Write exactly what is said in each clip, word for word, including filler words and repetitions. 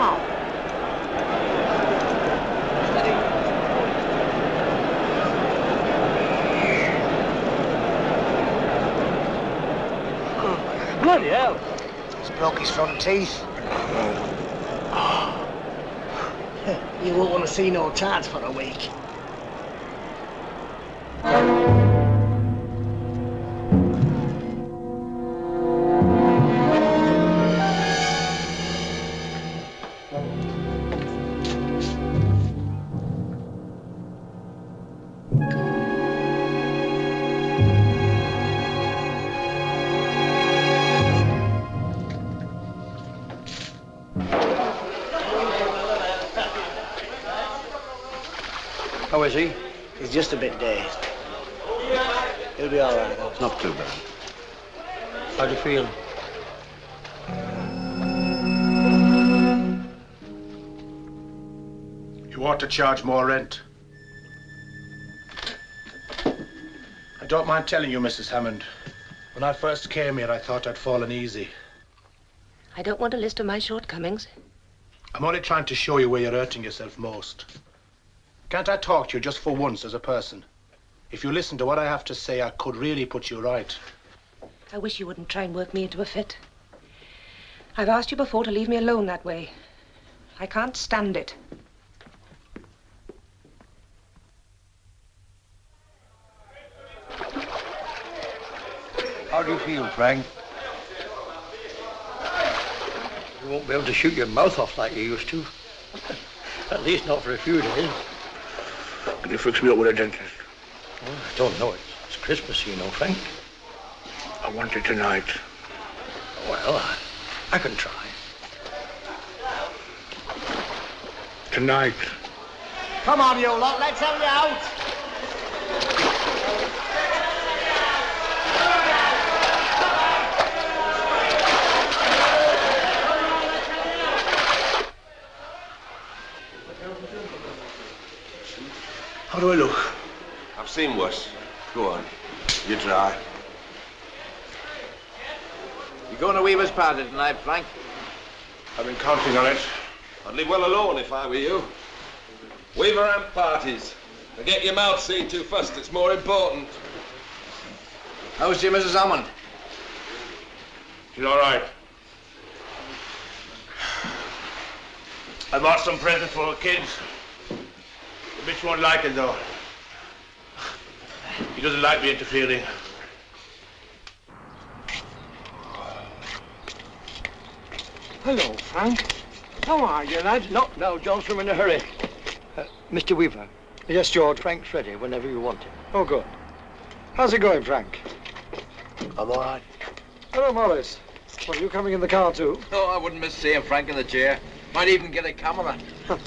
on. Bloody hell. He's broke his front teeth. You won't want to see no tarts for a week. How is he? He's just a bit dazed. He'll be all right, though. Not too bad. How do you feel? You ought to charge more rent. I don't mind telling you, Missus Hammond, when I first came here, I thought I'd fallen easy. I don't want a list of my shortcomings. I'm only trying to show you where you're hurting yourself most. Can't I talk to you just for once as a person? If you listen to what I have to say, I could really put you right. I wish you wouldn't try and work me into a fit. I've asked you before to leave me alone that way. I can't stand it. How do you feel, Frank? You won't be able to shoot your mouth off like you used to. At least not for a few days. Can you fix me up with a dentist? Well, I don't know. It's, it's Christmas, you know, Frank. I want it tonight. Well, I, I can try. Tonight. Come on, you lot, let's have you out. How do I look? I've seen worse. Go on. You try. You going to Weaver's party tonight, Frank? I've been counting on it. I'd leave well alone if I were you. Weaver and parties. Now get your mouth seen to first. It's more important. How's your Missus Hammond? She's all right. I bought some presents for her kids. The bitch won't like it, though. He doesn't like me interfering. Hello, Frank. How are you, lad? No, no, don't swim in a hurry. Uh, Mister Weaver. Yes, George. Frank's ready whenever you want him. Oh, good. How's it going, Frank? I'm all right. Hello, Morris. Well, you coming in the car, too? Oh, I wouldn't miss seeing Frank in the chair. Might even get a camera.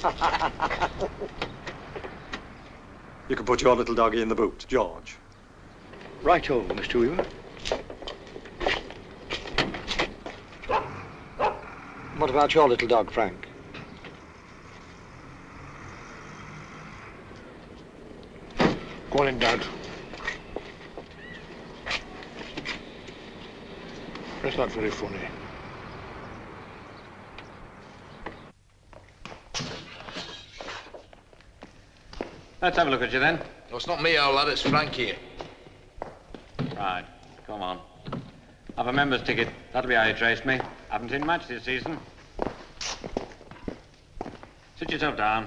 You can put your little doggy in the boot, George. Right-o, Mister Weaver. What about your little dog, Frank? Go on in, Dad. That's not very funny. Let's have a look at you then. No, it's not me, old lad. It's Frank here. Right, come on. I've a member's ticket. That'll be how you trace me. Haven't seen much this season. Sit yourself down.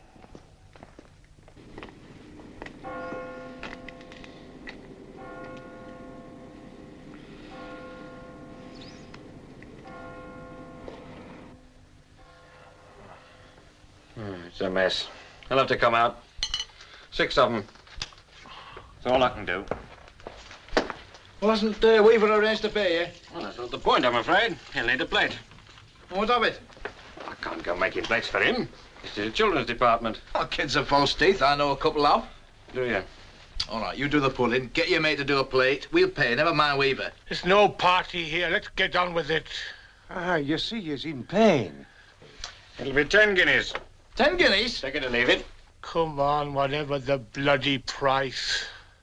Hmm, it's a mess. I'll have to come out. Six of them. That's all I can do. Wasn't uh, Weaver arranged to pay you? Well, that's not the point, I'm afraid. He'll need a plate. What of it? I can't go making plates for him. It's the children's department. Oh, kids have false teeth. I know a couple of. Do you? All right, you do the pulling. Get your mate to do a plate. We'll pay. Never mind Weaver. There's no party here. Let's get on with it. Ah, you see, he's in pain. It'll be ten guineas. Ten guineas? Take it or leave it. Come on, whatever the bloody price.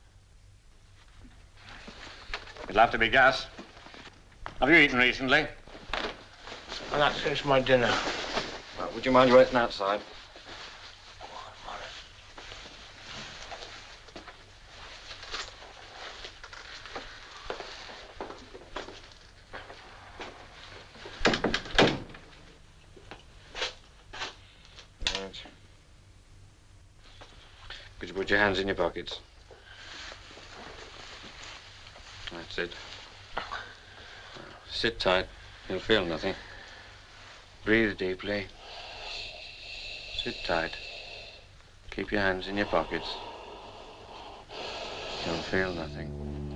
It'll have to be gas. Have you eaten recently? And that's just my dinner. Would you mind waiting outside? Right. Could you put your hands in your pockets? That's it. Sit tight. You'll feel nothing. Breathe deeply. Sit tight. Keep your hands in your pockets. You'll feel nothing.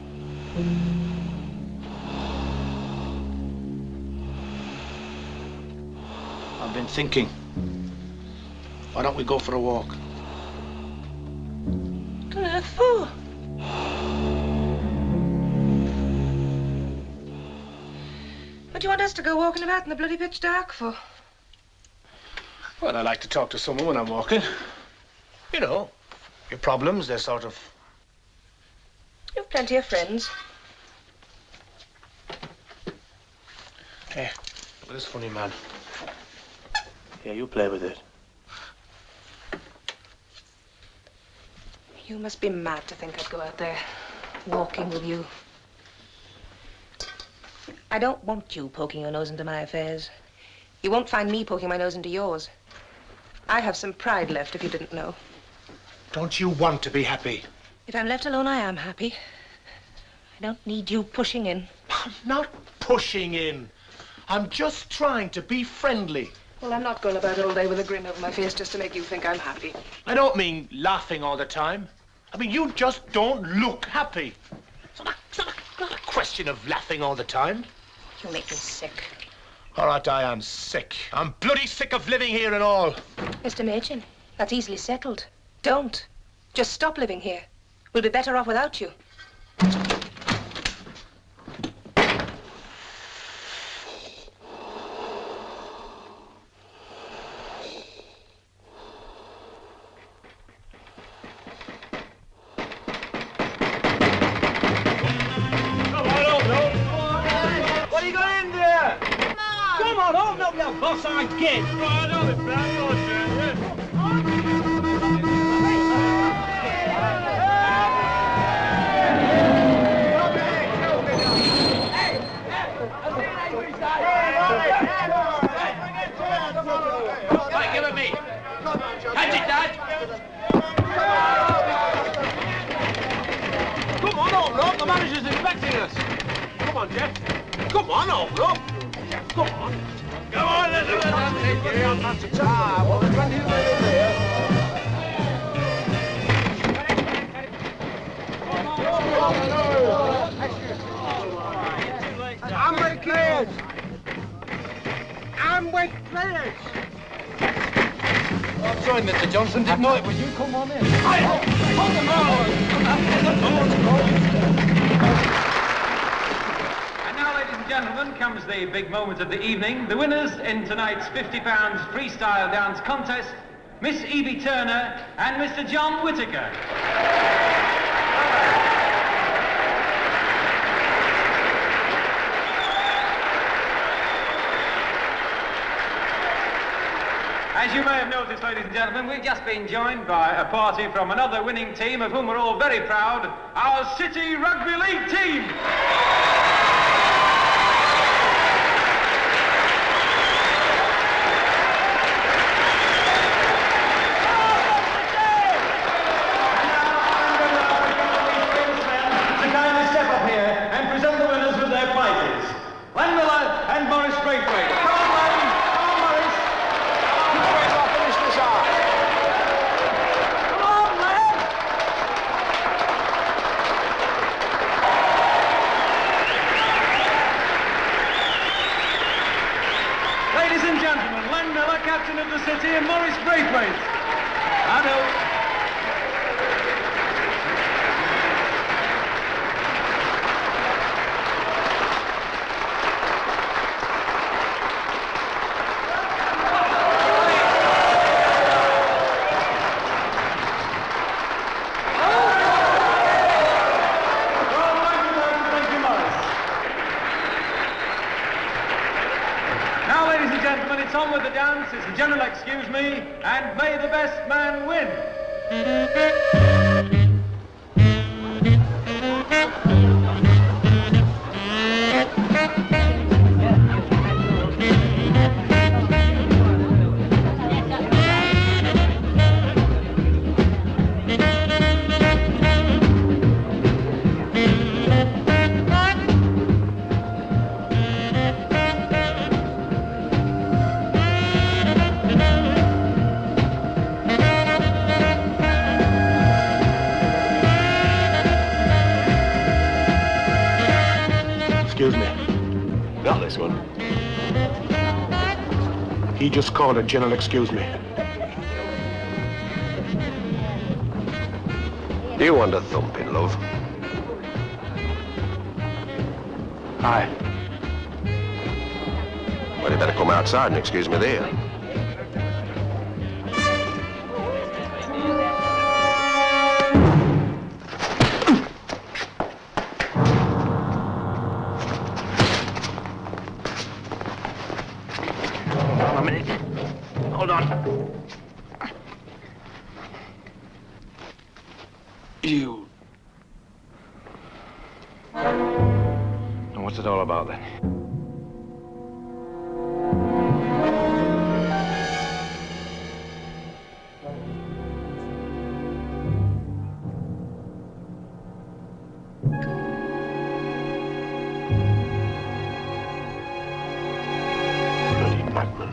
I've been thinking. Why don't we go for a walk? Careful. What do you want us to go walking about in the bloody pitch dark for? Well, I like to talk to someone when I'm walking. You know, your problems, they're sort of... You've plenty of friends. Hey, look at this funny man. Yeah, you play with it. You must be mad to think I'd go out there walking with you. I don't want you poking your nose into my affairs. You won't find me poking my nose into yours. I have some pride left, if you didn't know. Don't you want to be happy? If I'm left alone, I am happy. I don't need you pushing in. I'm not pushing in. I'm just trying to be friendly. Well, I'm not going about all day with a grin over my face just to make you think I'm happy. I don't mean laughing all the time. I mean, you just don't look happy. It's not a, it's not a, not a question of laughing all the time. You make me sick. All right, I am sick. I'm bloody sick of living here and all. Mister Machin, that's easily settled. Don't. Just stop living here. We'll be better off without you. What have you got in there? Come on, open up your boss I get. Right, on it, Right, give it me. Catch it, Dad. Come on, open up. The manager's expecting us. Come on, Jeff. Come on, open up. Come on. Come on, let's do it. Ah, well, there's plenty of room in there. I'm with players. I'm with players. I'm sorry, Mister Johnson. Didn't know it was you. Come on in. And now, ladies and gentlemen, comes the big moment of the evening. The winners in tonight's fifty pounds freestyle dance contest, Miss Evie Turner and Mister John Whittaker. As you may have noticed, ladies and gentlemen, we've just been joined by a party from another winning team of whom we're all very proud, our City Rugby League team. To kindly step up here and present the winners with their prizes. Len Miller and Morris Braithwaite. Come on, Len. Come on, Morris. Ladies and gentlemen, Len Miller, captain of the City, and Morris Braithwaite. I know. Now, ladies and gentlemen, it's on with the dance. dance is the general excuse me, and may the best man win. Excuse me. Not this one. He just called a general excuse me. Do you want a thumping, love? Aye. Well, you better come outside and excuse me there. Hold on. You. And what's it all about then? Bloody madman.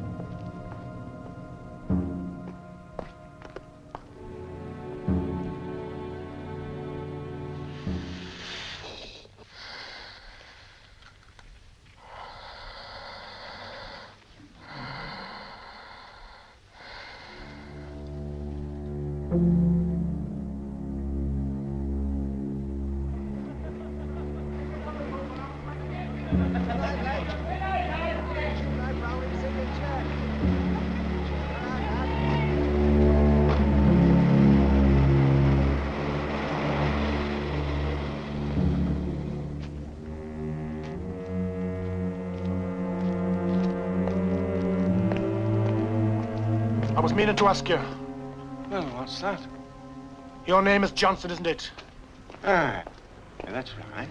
I was meaning to ask you. Well, what's that? Your name is Johnson, isn't it? Ah, yeah, that's right.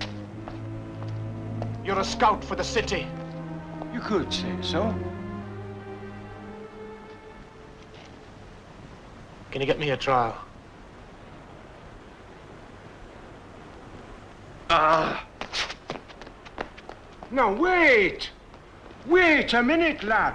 You're a scout for the city. You could say so. Can you get me a trial? Ah. No, wait. Wait a minute, lad.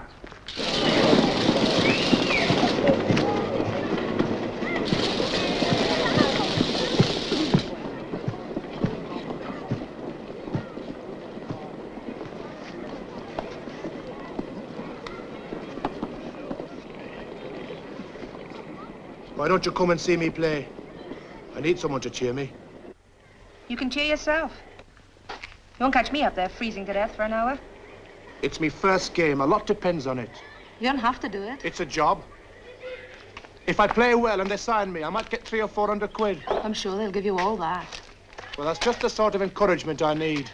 Why don't you come and see me play? I need someone to cheer me. You can cheer yourself. You won't catch me up there freezing to death for an hour. It's me first game. A lot depends on it. You don't have to do it. It's a job. If I play well and they sign me, I might get three or four hundred quid. I'm sure they'll give you all that. Well, that's just the sort of encouragement I need.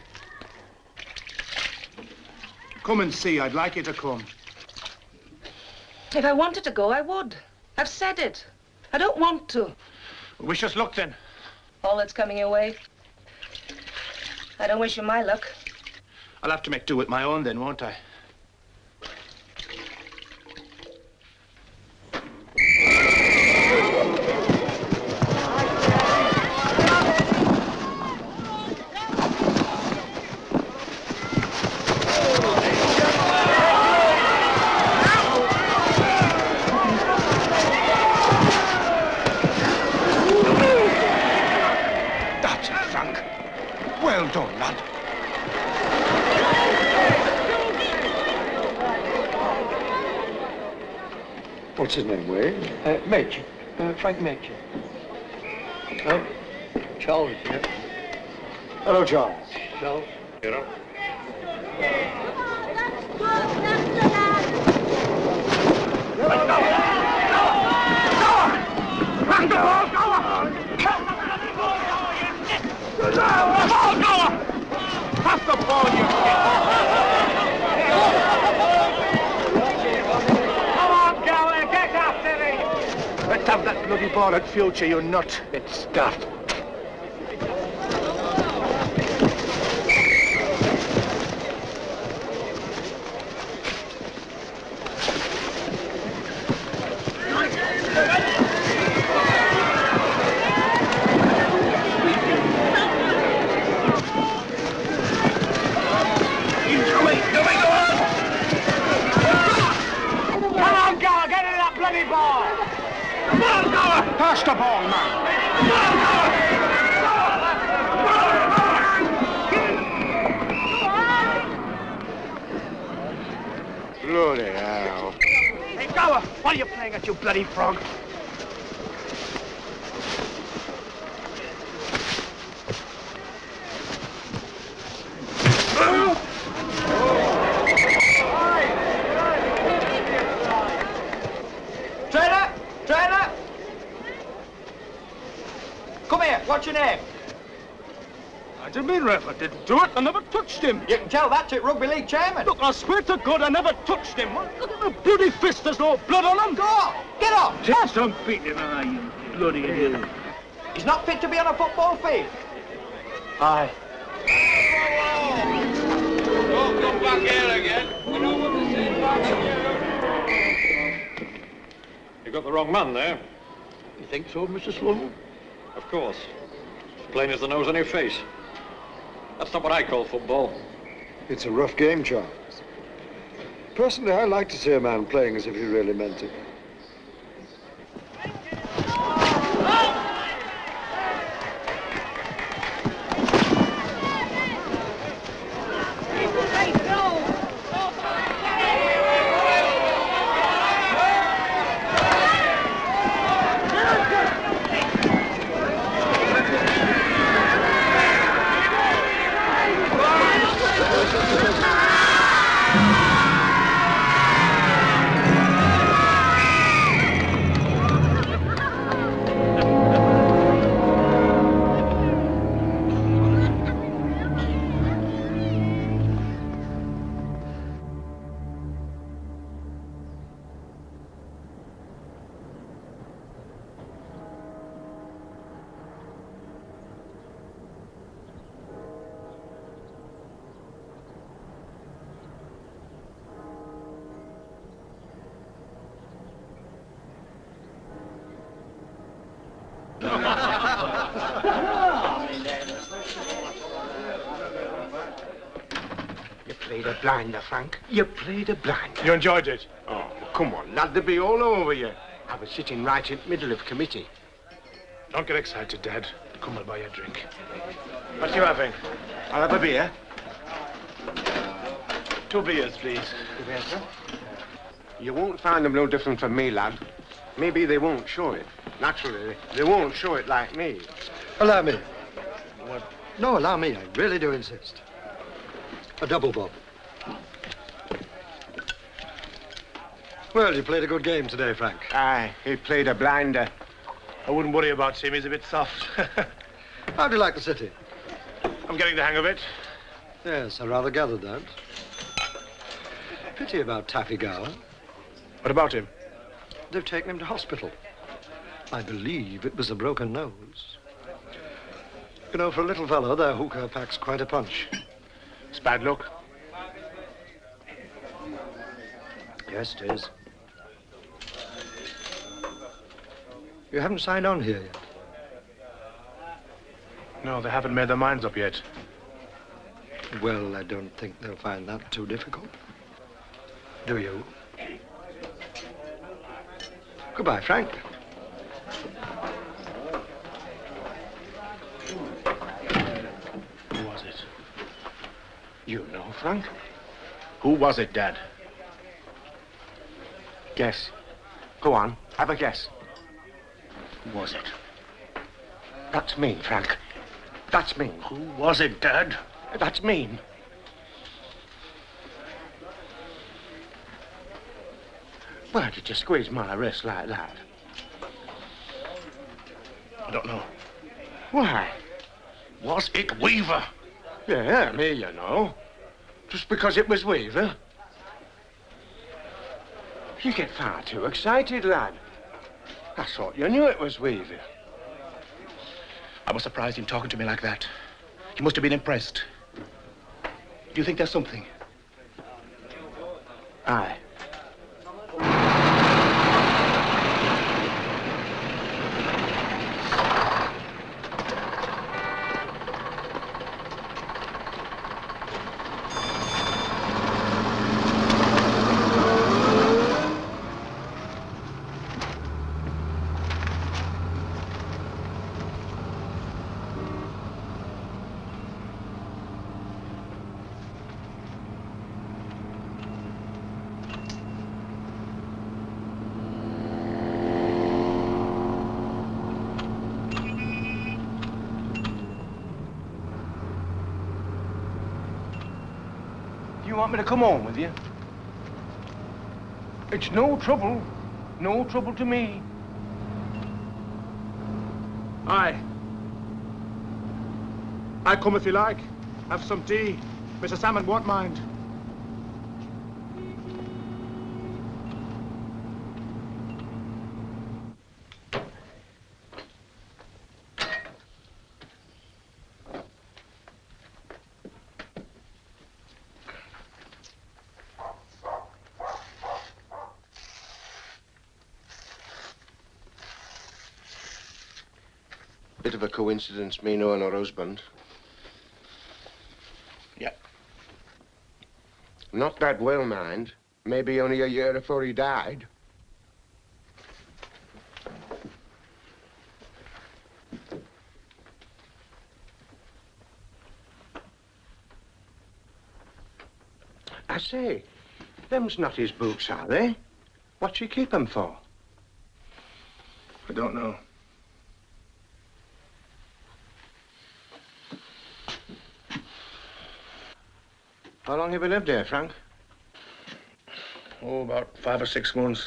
Come and see. I'd like you to come. If I wanted to go, I would. I've said it. I don't want to. Wish us luck, then. All that's coming your way. I don't wish you my luck. I'll have to make do with my own, then, won't I? Well done, lad. What's his name, Wade? Uh, Machin. Uh, Frank Machin. Oh, Charles, yeah. Hello, Charles. Charles. You know. Pass the ball, go on! Ball, go on! Pass the ball, you bloody ball at Future, you nut. It's stuffed. Pass the ball, man. Bloody hell. Hey, Gower, what are you playing at, you bloody frog? Trainer! Trainer! Come here, what's your name? I didn't mean, Ref. I didn't do it. I never touched him. You can tell that to Rugby League chairman. Look, I swear to God, I never touched him. Look at the bloody fist. There's no blood on him. Go on, get up. Just don't beat him, ah, you bloody idiot. He's not fit to be on a football field. Aye. Don't come back here again. We don't want to see you back here. You got the wrong man there. You think so, Mister Sloan? Of course. As plain as the nose on your face. That's not what I call football. It's a rough game, Charles. Personally, I like to see a man playing as if he really meant it. You played a blinder, Frank. You played a blinder. You enjoyed it? Oh, come on, lad, they'll be all over you. I was sitting right in the middle of committee. Don't get excited, Dad. Come, I'll buy you a drink. What are you having? I'll have a beer. Two beers, please. Two beers, sir? You won't find them no different from me, lad. Maybe they won't show it. Naturally, they won't show it like me. Allow me. What? No, allow me. I really do insist. A double bob. Well, you played a good game today, Frank. Aye, he played a blinder. I wouldn't worry about him. He's a bit soft. How do you like the city? I'm getting the hang of it. Yes, I rather gathered that. Pity about Taffy Gower. What about him? They've taken him to hospital. I believe it was a broken nose. You know, for a little fellow, their hookah packs quite a punch. It's bad luck. Yes, it is. You haven't signed on here yet? No, they haven't made their minds up yet. Well, I don't think they'll find that too difficult. Do you? Goodbye, Frank. Who was it? You know, Frank? Who was it, Dad? Guess. Go on, have a guess. Who was it? That's mean, Frank. That's mean. Who was it, Dad? That's mean. Why did you squeeze my wrist like that? I don't know. Why? Was it Weaver? Yeah, me, you know. Just because it was Weaver. You get far too excited, lad. I thought you knew it was Weaver. I was surprised him talking to me like that. He must have been impressed. Do you think there's something? Aye. You want me to come home with you? It's no trouble. No trouble to me. Aye. I come if you like. Have some tea. Missus Salmon won't mind. Bit of a coincidence, me knowing her husband. Yeah. Not that well, mind. Maybe only a year before he died. I say, them's not his boots, are they? What's she keep 'em for? I don't know. How long have you lived there, Frank? Oh, about five or six months.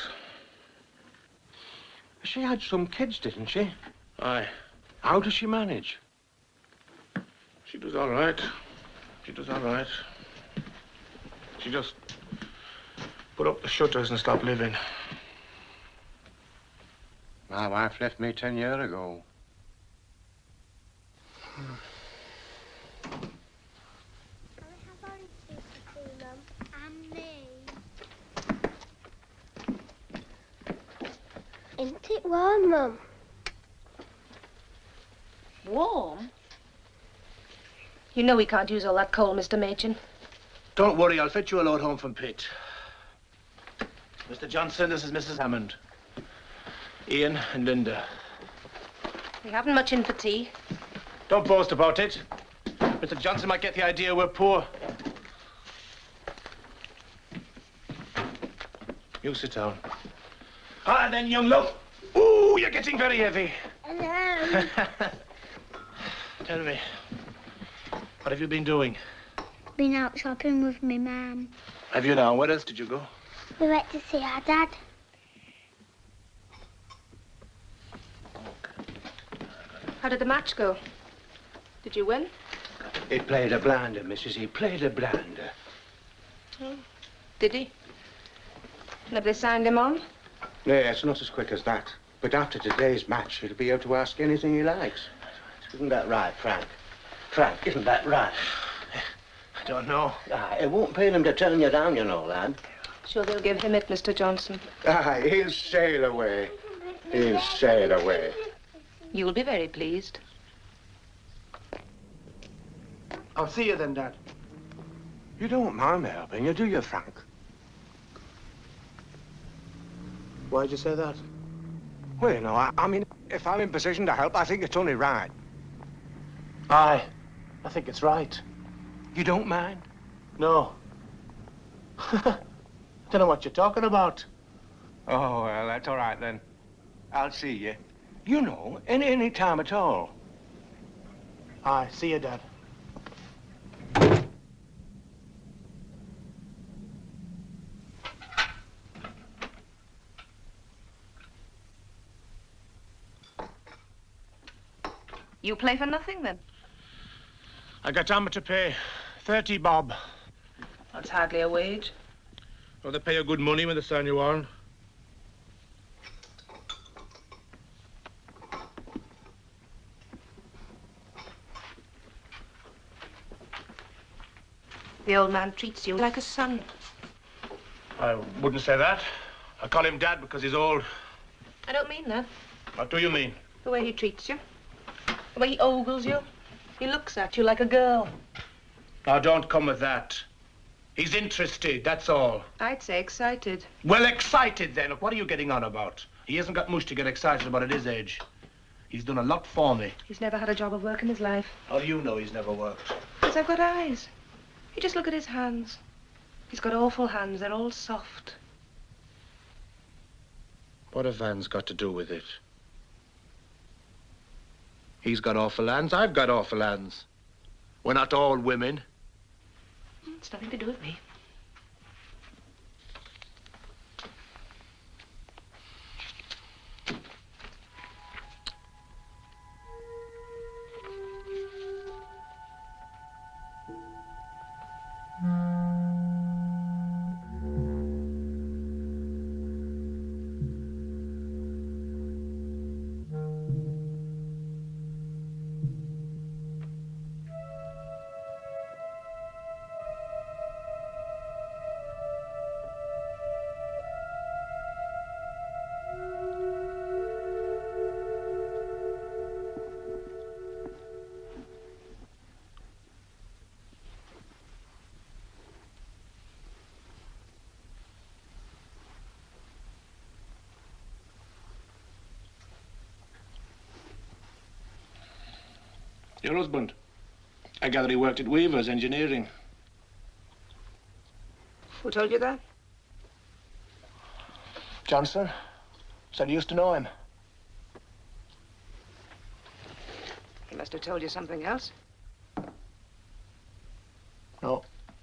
She had some kids, didn't she? Aye. How does she manage? She does all right. She does all right. She just put up the shutters and stopped living. My wife left me ten years ago. Hmm. Isn't it warm, Mum? Warm? You know we can't use all that coal, Mister Machin. Don't worry, I'll fetch you a load home from Pitt. Mister Johnson, this is Missus Hammond. Ian and Linda. We haven't much in for tea. Don't boast about it. Mister Johnson might get the idea we're poor. You sit down. Ah, then, young love. Ooh, you're getting very heavy. Hello. Tell me, what have you been doing? Been out shopping with me mum. Have you now? Where else did you go? We went to see our dad. How did the match go? Did you win? He played a blinder, Missus He played a blinder. Oh, did he? And have they signed him on? No, it's not as quick as that. But after today's match, he'll be able to ask anything he likes. Isn't that right, Frank? Frank, isn't that right? I don't know. Ah, it won't pay him to turn you down, you know, lad. Sure they'll give him it, Mister Johnson. Ah, he'll sail away. He'll sail away. You'll be very pleased. I'll see you then, Dad. You don't mind me helping you, do you, Frank? Why'd you say that? Well, you know, I, I mean, if I'm in position to help, I think it's only right. Aye. I think it's right. You don't mind? No. I don't know what you're talking about. Oh, well, that's all right, then. I'll see you. You know, any, any time at all. Aye, see you, Dad. You play for nothing, then? I got amateur pay. Thirty bob. That's hardly a wage. Well, they pay you good money when they sign you on. The old man treats you like a son. I wouldn't say that. I call him Dad because he's old. I don't mean that. What do you mean? The way he treats you. The way he ogles you. He looks at you like a girl. Now, don't come with that. He's interested, that's all. I'd say excited. Well, excited then. What are you getting on about? He hasn't got much to get excited about at his age. He's done a lot for me. He's never had a job of work in his life. How do you know he's never worked? Because I've got eyes. You just look at his hands. He's got awful hands. They're all soft. What have Van's got to do with it? He's got awful hands, I've got awful hands. We're not all women. It's nothing to do with me. Your husband. I gather he worked at Weaver's Engineering. Who told you that? Johnson said he used to know him. He must have told you something else. No.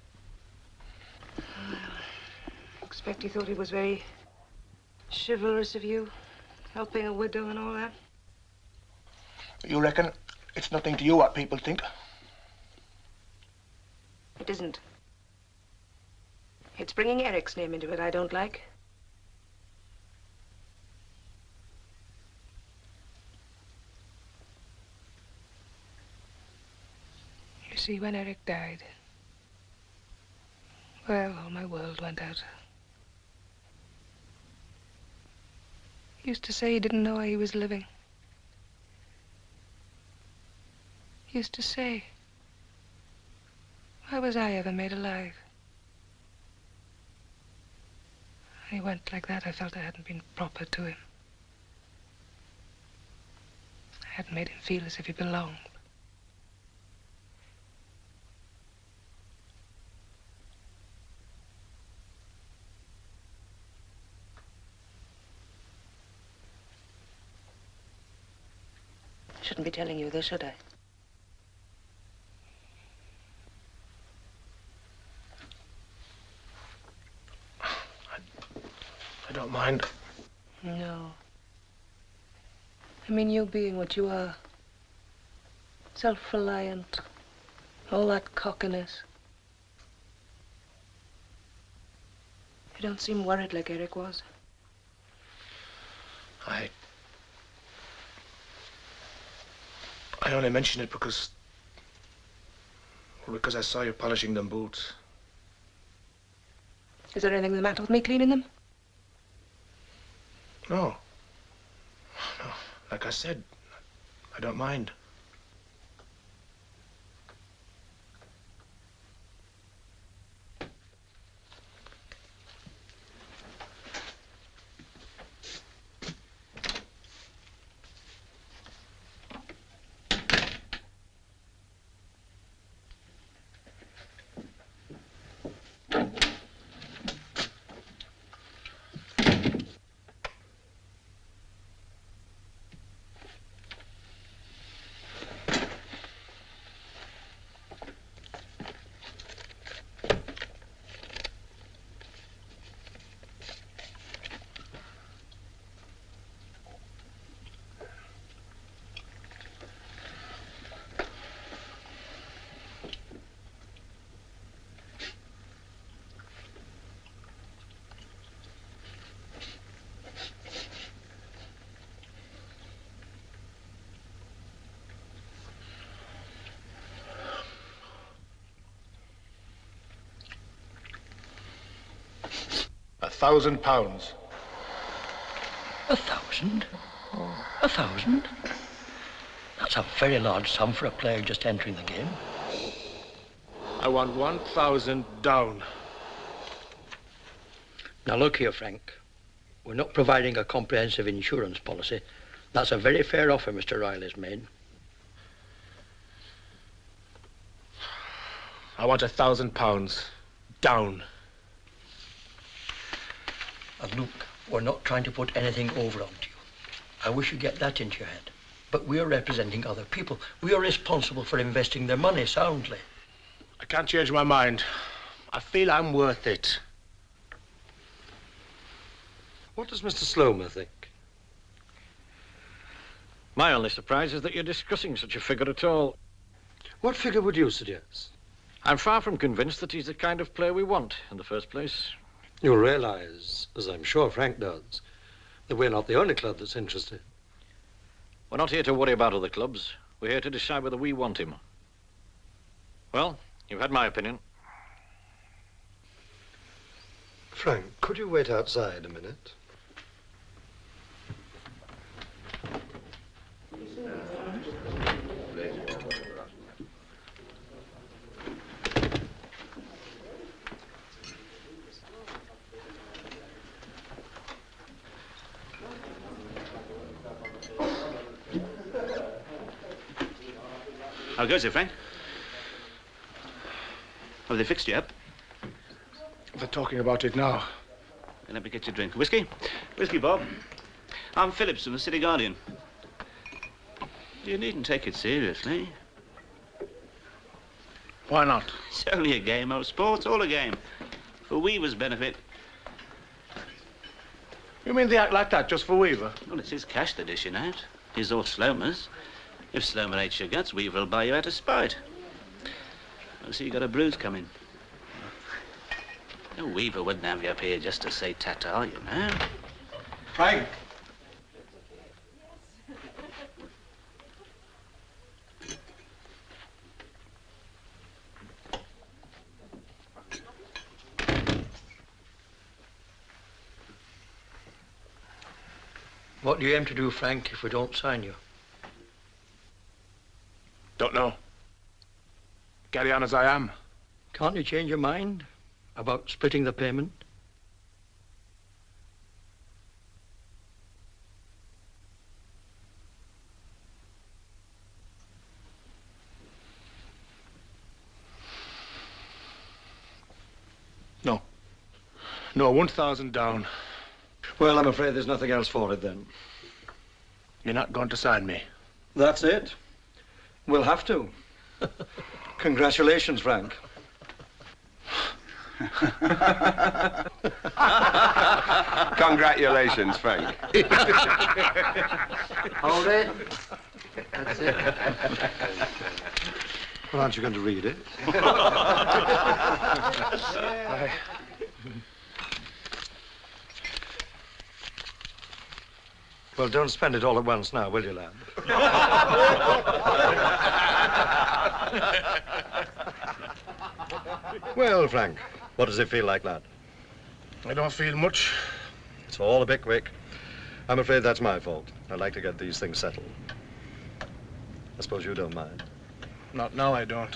I expect he thought he was very chivalrous of you, helping a widow and all that. You reckon it's nothing to you what people think? It isn't. It's bringing Eric's name into it I don't like. You see, when Eric died, well, all my world went out. He used to say he didn't know why he was living. He used to say, why was I ever made alive? When he went like that, I felt I hadn't been proper to him. I hadn't made him feel as if he belonged. I shouldn't be telling you this, should I? I don't mind. No. I mean, you being what you are. Self-reliant. All that cockiness. You don't seem worried like Eric was. I... I only mention it because... Well, because I saw you polishing them boots. Is there anything the matter with me cleaning them? No. No. Like I said, I don't mind. thousand pounds. A thousand? A thousand? That's a very large sum for a player just entering the game. I want one thousand down. Now look here, Frank. We're not providing a comprehensive insurance policy. That's a very fair offer Mister Riley's made. I want a thousand pounds down. And look, we're not trying to put anything over onto you. I wish you get that into your head. But we are representing other people. We are responsible for investing their money soundly. I can't change my mind. I feel I'm worth it. What does Mister Slomer think? My only surprise is that you're discussing such a figure at all. What figure would you suggest? I'm far from convinced that he's the kind of player we want in the first place. You'll realize, as I'm sure Frank does, that we're not the only club that's interested. We're not here to worry about other clubs. We're here to decide whether we want him. Well, you've had my opinion. Frank, could you wait outside a minute? How goes it, Frank? Have they fixed you up? They're talking about it now. Then let me get you a drink. Whiskey? Whiskey, Bob. I'm Phillips from the City Guardian. You needn't take it seriously. Why not? It's only a game of sports, all a game. For Weaver's benefit. You mean they act like that just for Weaver? Well, it's his cash they're dishing out. His or Slomer's. If Slomer hates your guts, Weaver will buy you out of spite. I see you got a bruise coming. No, Weaver wouldn't have you up here just to say ta-ta, you know. Frank. What do you aim to do, Frank, if we don't sign you? Don't know. Carry on as I am. Can't you change your mind about splitting the payment? No. No, one thousand down. Well, I'm afraid there's nothing else for it then. You're not going to sign me? That's it. We'll have to. Congratulations, Frank. Congratulations, Frank. Hold it. That's it. Well, aren't you going to read it? I... Well, don't spend it all at once now, will you, lad? Well, Frank, what does it feel like, lad? I don't feel much. It's all a bit quick. I'm afraid that's my fault. I'd like to get these things settled. I suppose you don't mind. Not now, I don't.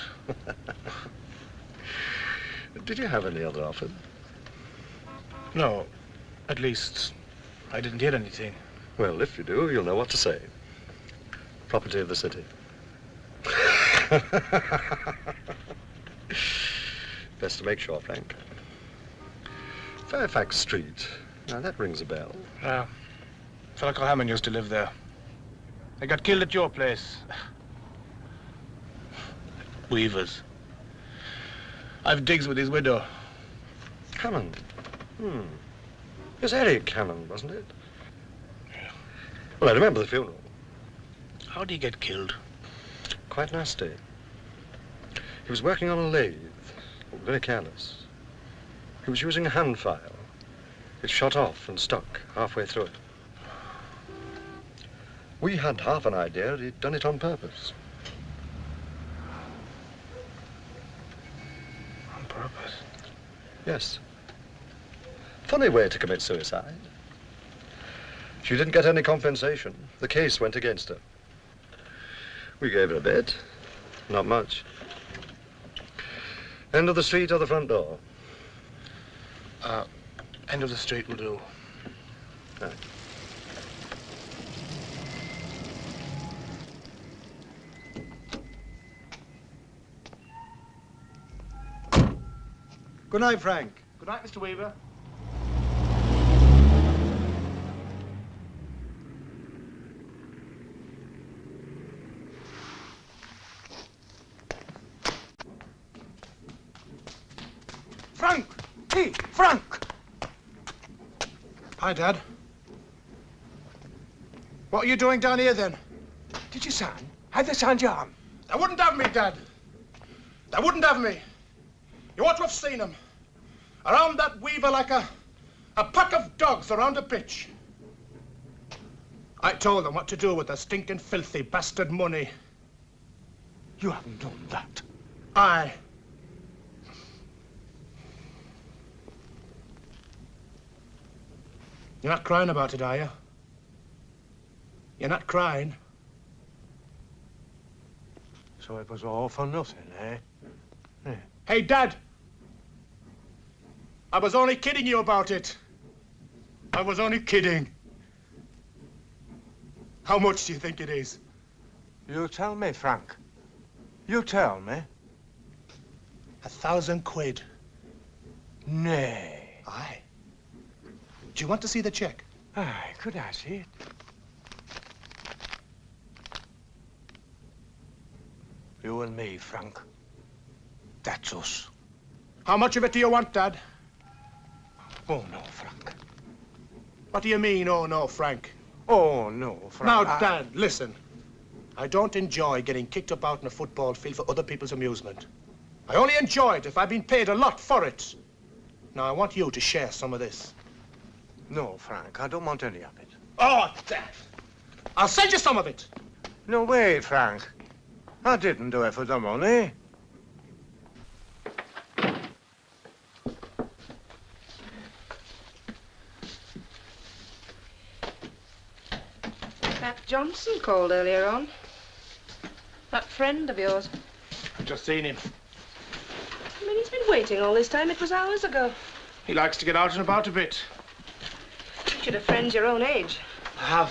Did you have any other offer? No. At least, I didn't hear anything. Well, if you do, you'll know what to say. Property of the city. Best to make sure, Frank. Fairfax Street. Now, that rings a bell. Yeah. A fellow called Hammond used to live there. I got killed at your place. Weaver's. I've digs with his widow. Hammond? Hmm. It was Eric Hammond, wasn't it? Yeah. Well, I remember the funeral. How did he get killed? Quite nasty. He was working on a lathe. Very careless. He was using a hand file. It shot off and stuck halfway through it. We had half an idea he'd done it on purpose. On purpose? Yes. Funny way to commit suicide. She didn't get any compensation. The case went against her. We gave her a bit. Not much. End of the street or the front door? Uh, end of the street will do. Right. Good night, Frank. Good night, Mister Weaver. Frank! Hey, Frank! Hi, Dad. What are you doing down here, then? Did you sign? Had they signed your arm? They wouldn't have me, Dad. They wouldn't have me. You ought to have seen them. Around that Weaver like a, a pack of dogs around a pitch. I told them what to do with the stinking, filthy bastard money. You haven't done that. Aye. You're not crying about it, are you? You're not crying? So it was all for nothing, eh? Yeah. Hey, Dad! I was only kidding you about it. I was only kidding. How much do you think it is? You tell me, Frank. You tell me. A thousand quid. Nay. Aye. Do you want to see the check? Aye, could I see it? You and me, Frank. That's us. How much of it do you want, Dad? Oh, no, Frank. What do you mean, oh, no, Frank? Oh, no, Frank. Now, I... Dad, listen. I don't enjoy getting kicked about in a football field for other people's amusement. I only enjoy it if I've been paid a lot for it. Now, I want you to share some of this. No, Frank, I don't want any of it. Oh, Dad! I'll send you some of it. No way, Frank. I didn't do it for the money. That Johnson called earlier on. That friend of yours. I've just seen him. I mean, he's been waiting all this time. It was hours ago. He likes to get out and about a bit. You should have friends your own age. I have.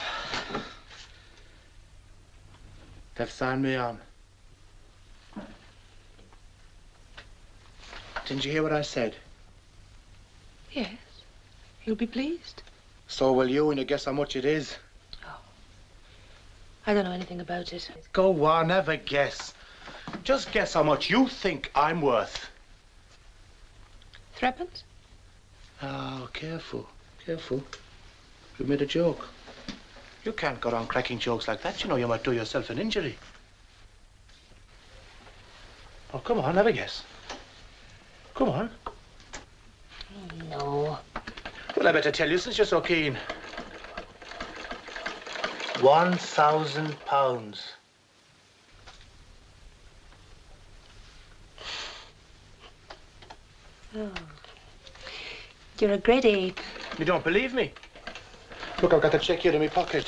They've signed me on. Didn't you hear what I said? Yes. He'll be pleased. So will you, and you guess how much it is? I don't know anything about it. Go on, have a guess. Just guess how much you think I'm worth. Threepence? Oh, careful, careful. You made a joke. You can't go on cracking jokes like that. You know you might do yourself an injury. Oh, come on, have a guess. Come on. No. Well, I better tell you since you're so keen. One thousand pounds. Oh. You're a great ape. You don't believe me? Look, I've got the check here in my pocket.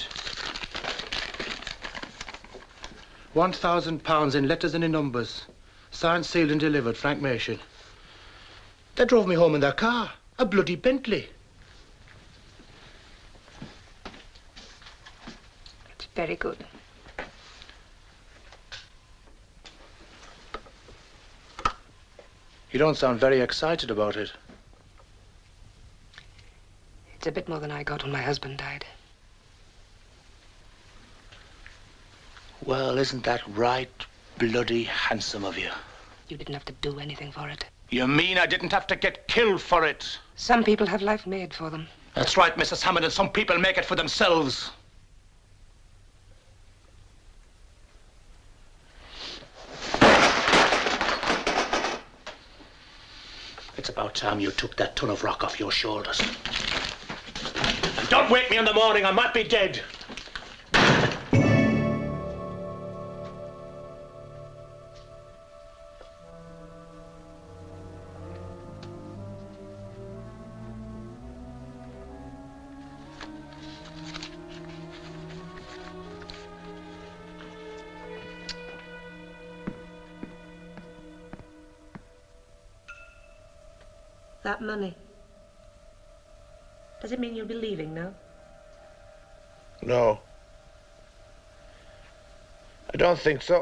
One thousand pounds in letters and in numbers. Signed, sealed and delivered, Frank Mershon. They drove me home in their car. A bloody Bentley. It's very good. You don't sound very excited about it. It's a bit more than I got when my husband died. Well, isn't that right bloody handsome of you? You didn't have to do anything for it. You mean I didn't have to get killed for it? Some people have life made for them. That's right, Missus Hammond, and some people make it for themselves. It's about time you took that ton of rock off your shoulders. And don't wake me in the morning, I might be dead. that money. Does it mean you'll be leaving now? No. I don't think so.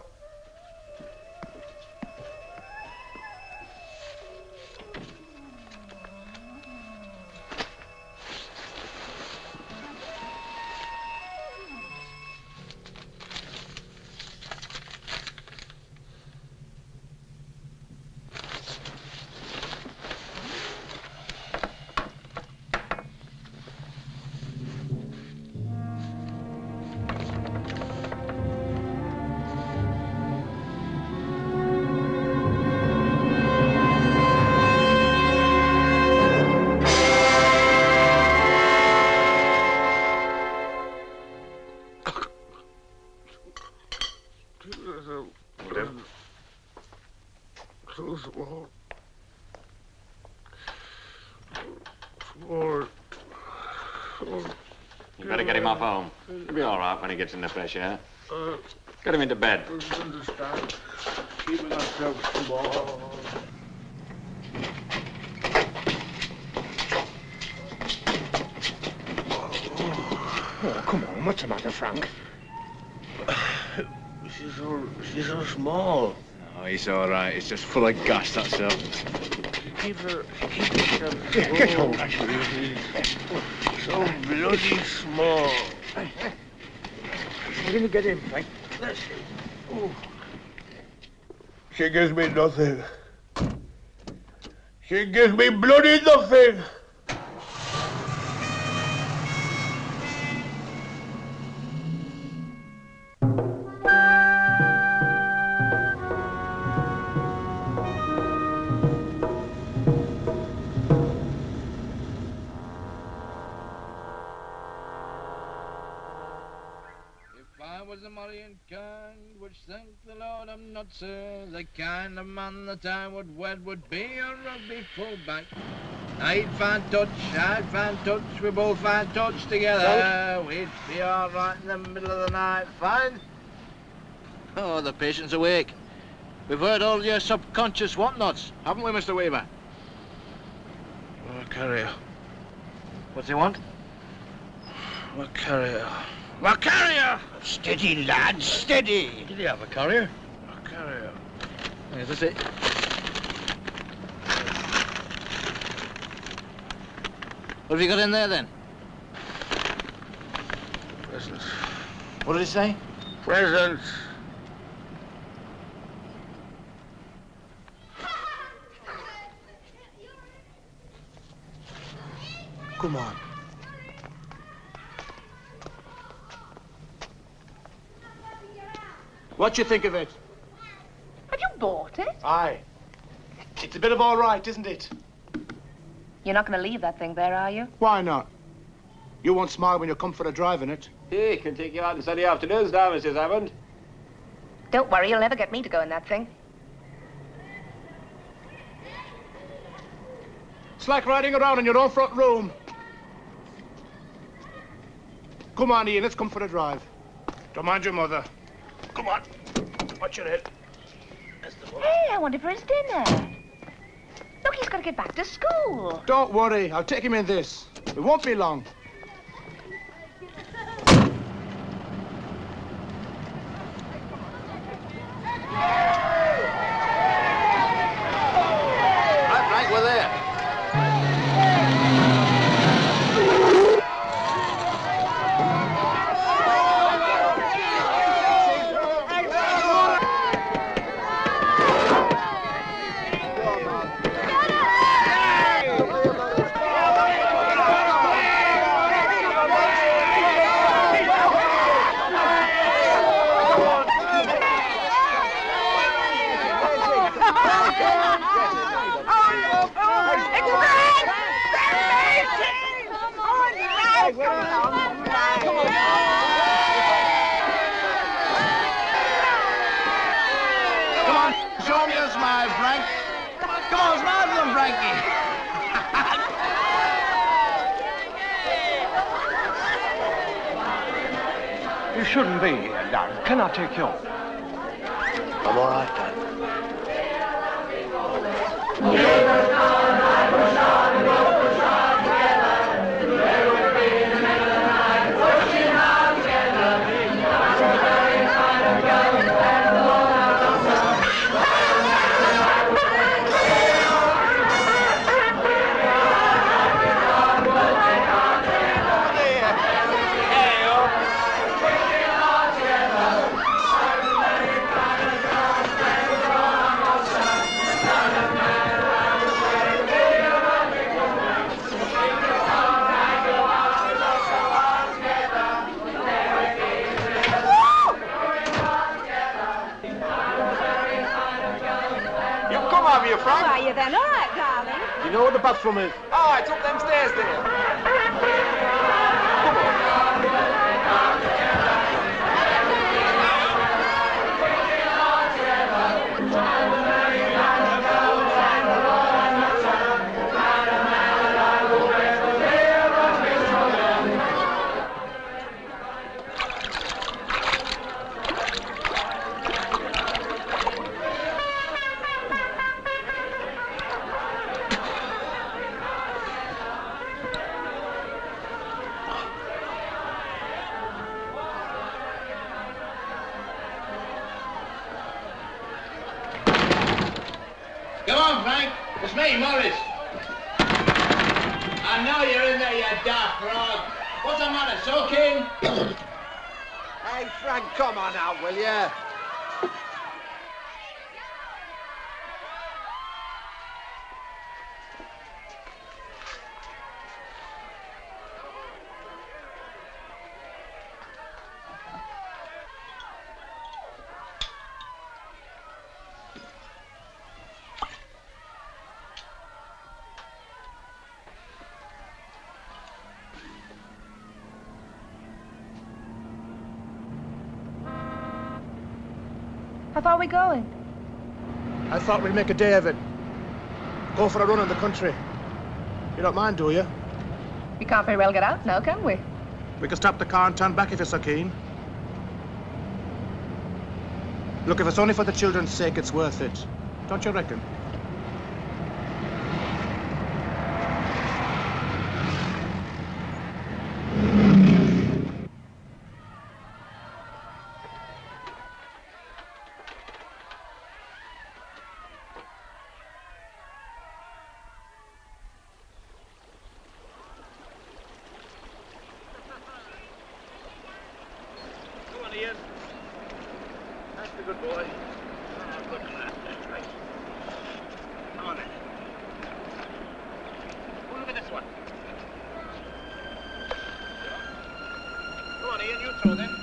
You better get him off home. He'll be all right when he gets in the fresh air. Get him into bed. Understand. Keeping ourselves small. Oh, come on, what's the matter, Frank? She's so, she's so small. Oh, he's all right. It's just full of gas, that's all. Keep her, keep herself Yeah, get hold of so bloody small. We're going to get in, Frank. Let's see. Oh. She gives me nothing. She gives me bloody nothing. Which thank the Lord I'm not, sir. The kind of man that I would wed would be a rugby fullback. I'd find touch, I'd find touch, we both find touch together. We'd be all right in the middle of the night, fine. Oh, the patient's awake. We've heard all your subconscious whatnots, haven't we, Mister Weaver? Oh, carrier. What's he want? My carrier. My carrier! Steady, lad, steady. Did he have a carrier? My carrier. Is this it? What have you got in there, then? Presents. What did he say? Presents. Come on. What do you think of it? Have you bought it? Aye. It's a bit of all right, isn't it? You're not going to leave that thing there, are you? Why not? You won't smile when you come for a drive in it. He can take you out on sunny afternoons now, Missus Hammond. Don't worry, you'll never get me to go in that thing. It's like riding around in your own front room. Come on, Ian, let's come for a drive. Don't mind your mother. Come on. Watch your head. Hey, I wonder for his dinner. Look, he's got to get back to school. Don't worry, I'll take him in this. It won't be long. Right, Frank, we're there. You shouldn't be here, Dad. Can I take you? I'm all right, Dad. How are you then? All right, darling. You know where the bathroom is? Oh, it's up them stairs there. Come on, Frank. It's me, Morris. I know you're in there, you daft frog. What's the matter, soaking? Hey, Frank, come on out, will you? How far are we going? I thought we'd make a day of it. Go for a run in the country. You don't mind, do you? We can't very well get out now, can we? We can stop the car and turn back if you're so keen. Look, if it's only for the children's sake, it's worth it. Don't you reckon? Ian. That's the good boy. Oh, good lad. That's right. Come on then. Oh, look at this one. Come on, Ian, you throw then.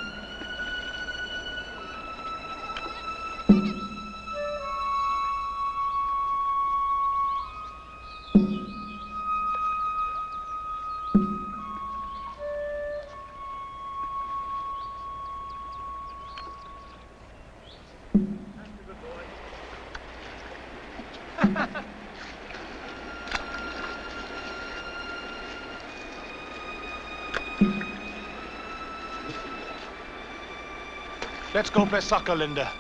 Let's go play soccer, Linda.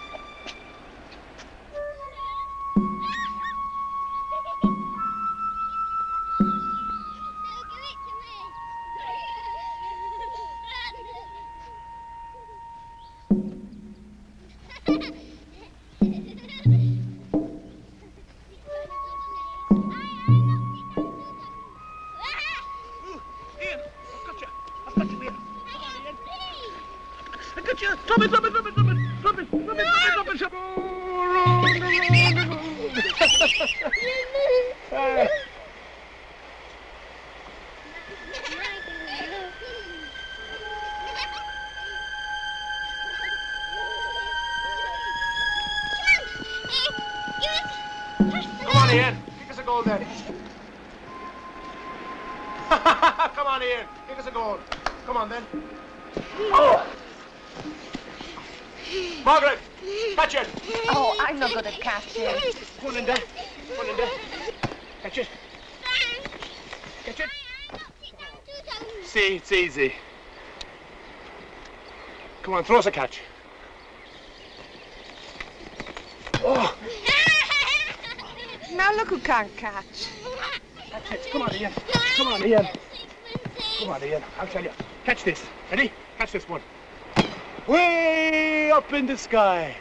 Come on, Ian. Kick us a goal then. Come on, Ian. Kick us a goal. Come on then. Oh! Margaret, catch it. Oh, I'm not good at catching. Come on, Linda. Come on, Linda. Catch it. Catch it. See, it's easy. Come on, throw us a catch. Now look who can't catch. That's it. Come on, Ian. Come on, Ian. Come on, Ian. I'll tell you. Catch this. Ready? Catch this one. Way up in the sky.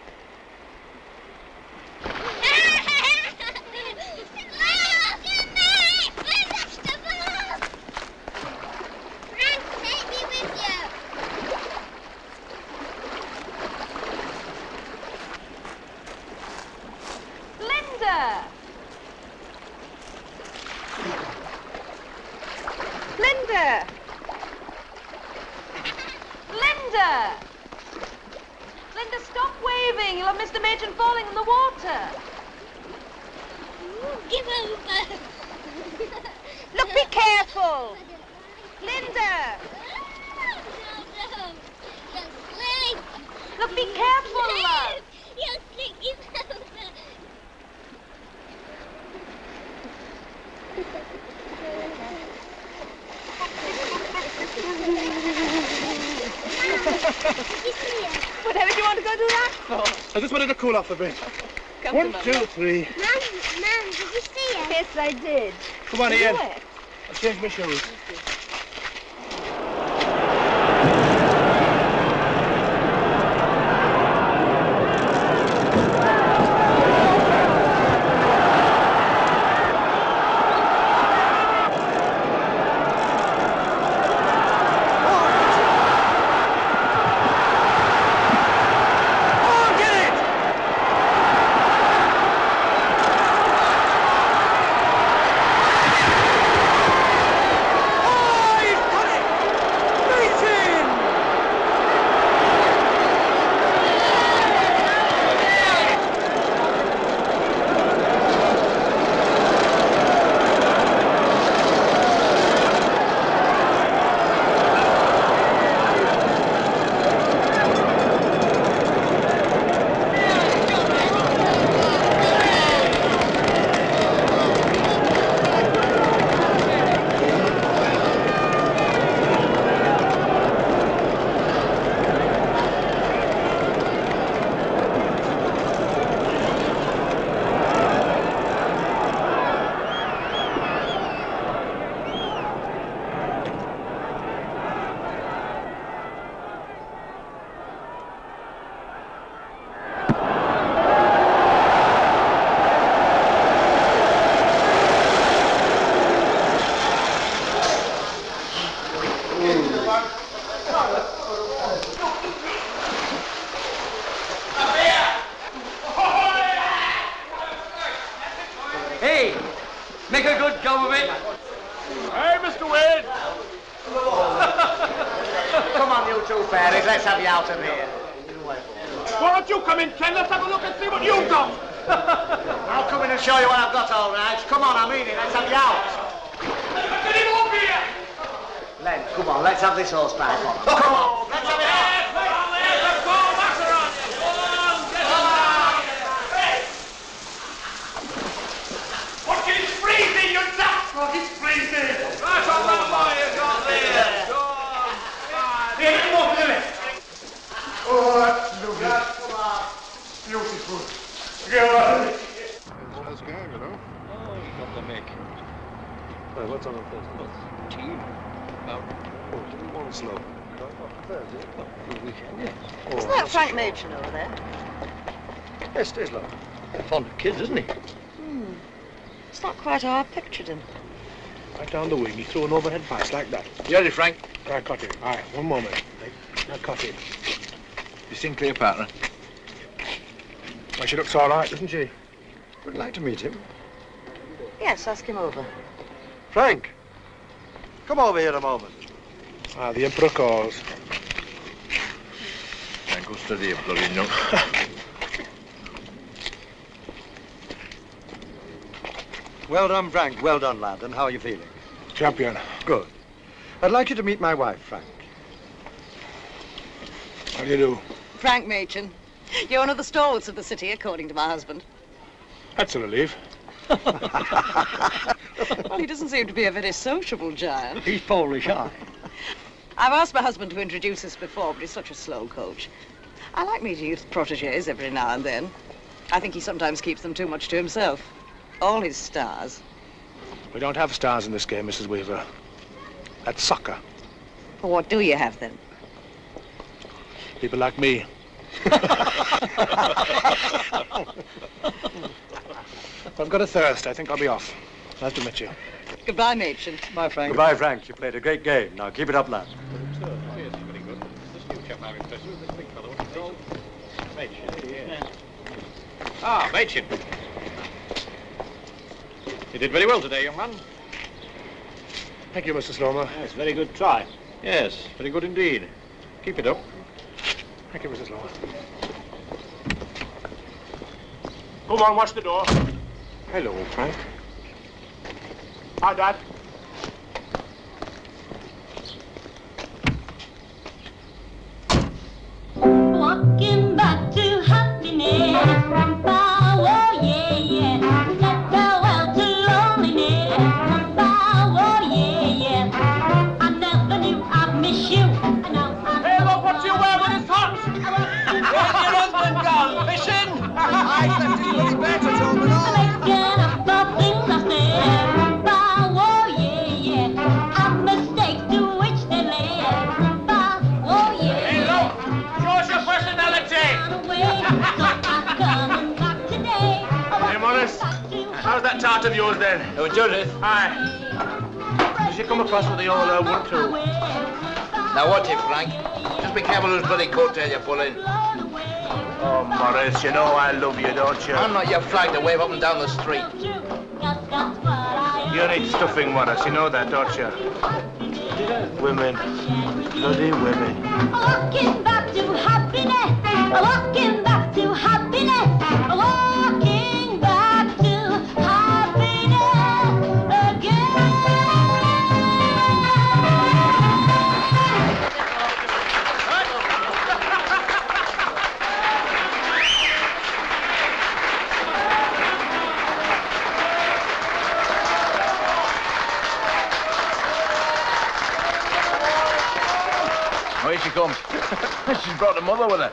Linda! Linda! Linda! Linda, stop waving. You'll have Mister Machin falling in the water. Give over. Look, be careful. Linda! Look, be careful, love. You'll slip, give over. Whatever do you want to go do that for? I just wanted to cool off a bit. Come One, to two, Mama. three. Mum, Mum, did you see it? Yes, I did. Come on, Ian. Where? I'll change my shoes. Hey, make a good job of it. Hey, Mister Wade. Come on, you two fairies, let's have you out of here. Why don't you come in, Ken? Let's have a look and see what you've got. I'll come in and show you what I've got, all right. Come on, I mean it, let's have you out. Get him up here. Len, come on, let's have this horse back on. Come on, let's have it out. It's freezing, you nuts! It's freezing! Right on that boy, you got there! Go on! Here, come on, do it! Oh, that's lovely. Come on. Beautiful. Go on. Nice game, you know. Oh, you got the make. Hey, what's on the first? Tea. About Oh, one slow. the weekend, yes. Oh, Isn't that Frank Machin over there? Yes, it is, love. He's fond of kids, isn't he? Hmm. It's not quite how I pictured him. Right down the wing, he threw an overhead pass like that. You ready, Frank? I caught him. All right, one moment. I caught him. You seen Cleopatra? Well, she looks all right, doesn't she? Would like to meet him. Yes, ask him over. Frank, come over here a moment. Ah, the Emperor calls. Can't go steady, you bloody nut. Well done, Frank. Well done, lad. And how are you feeling? Champion. Good. I'd like you to meet my wife, Frank. How do you do? Frank Machin. You're one of the stalwarts of the city, according to my husband. That's a relief. Well, he doesn't seem to be a very sociable giant. He's poorly shy. I've asked my husband to introduce us before, but he's such a slow coach. I like meeting his protégés every now and then. I think he sometimes keeps them too much to himself. all his stars. We don't have stars in this game, Missus Weaver. That's soccer. Well, what do you have then? People like me. I've got a thirst. I think I'll be off. Nice to meet you. Goodbye, Machin. Bye, Frank. Goodbye, Frank. You played a great game. Now keep it up, lad. Ah, Machin. You did very well today, young man. Thank you, Mister Slomer. Yes, very good try. Yes, very good indeed. Keep it up. Thank you, Missus Slomer. Come on, watch the door. Hello, Frank. Hi, Dad. Walking back to happiness. Oh, yeah, yeah. Let farewell to loneliness. Oh, yeah, yeah. I never knew I'd miss you. And now I Hey, look what you wear when it's hot! Where's your husband gone? Fishing? I left his bloody bed at home and all. making up the things I said. Oh, yeah, yeah. And mistakes to which they led. Oh, yeah. Hey, look! Show us your personality! Hey, Morris. How's that tart of yours, then? Oh, Judith. Aye. Did she come across with the old uh, wood, too? Now, watch it, Frank. Just be careful whose bloody coattail you pull in. Oh, Morris, you know I love you, don't you? I'm not your flag to wave up and down the street. You need stuffing, Morris. You know that, don't you? Women. Bloody women. Walking back to happiness. Walking back to happiness. Walking back to happiness again. Oh, here she comes. She's brought her mother with her.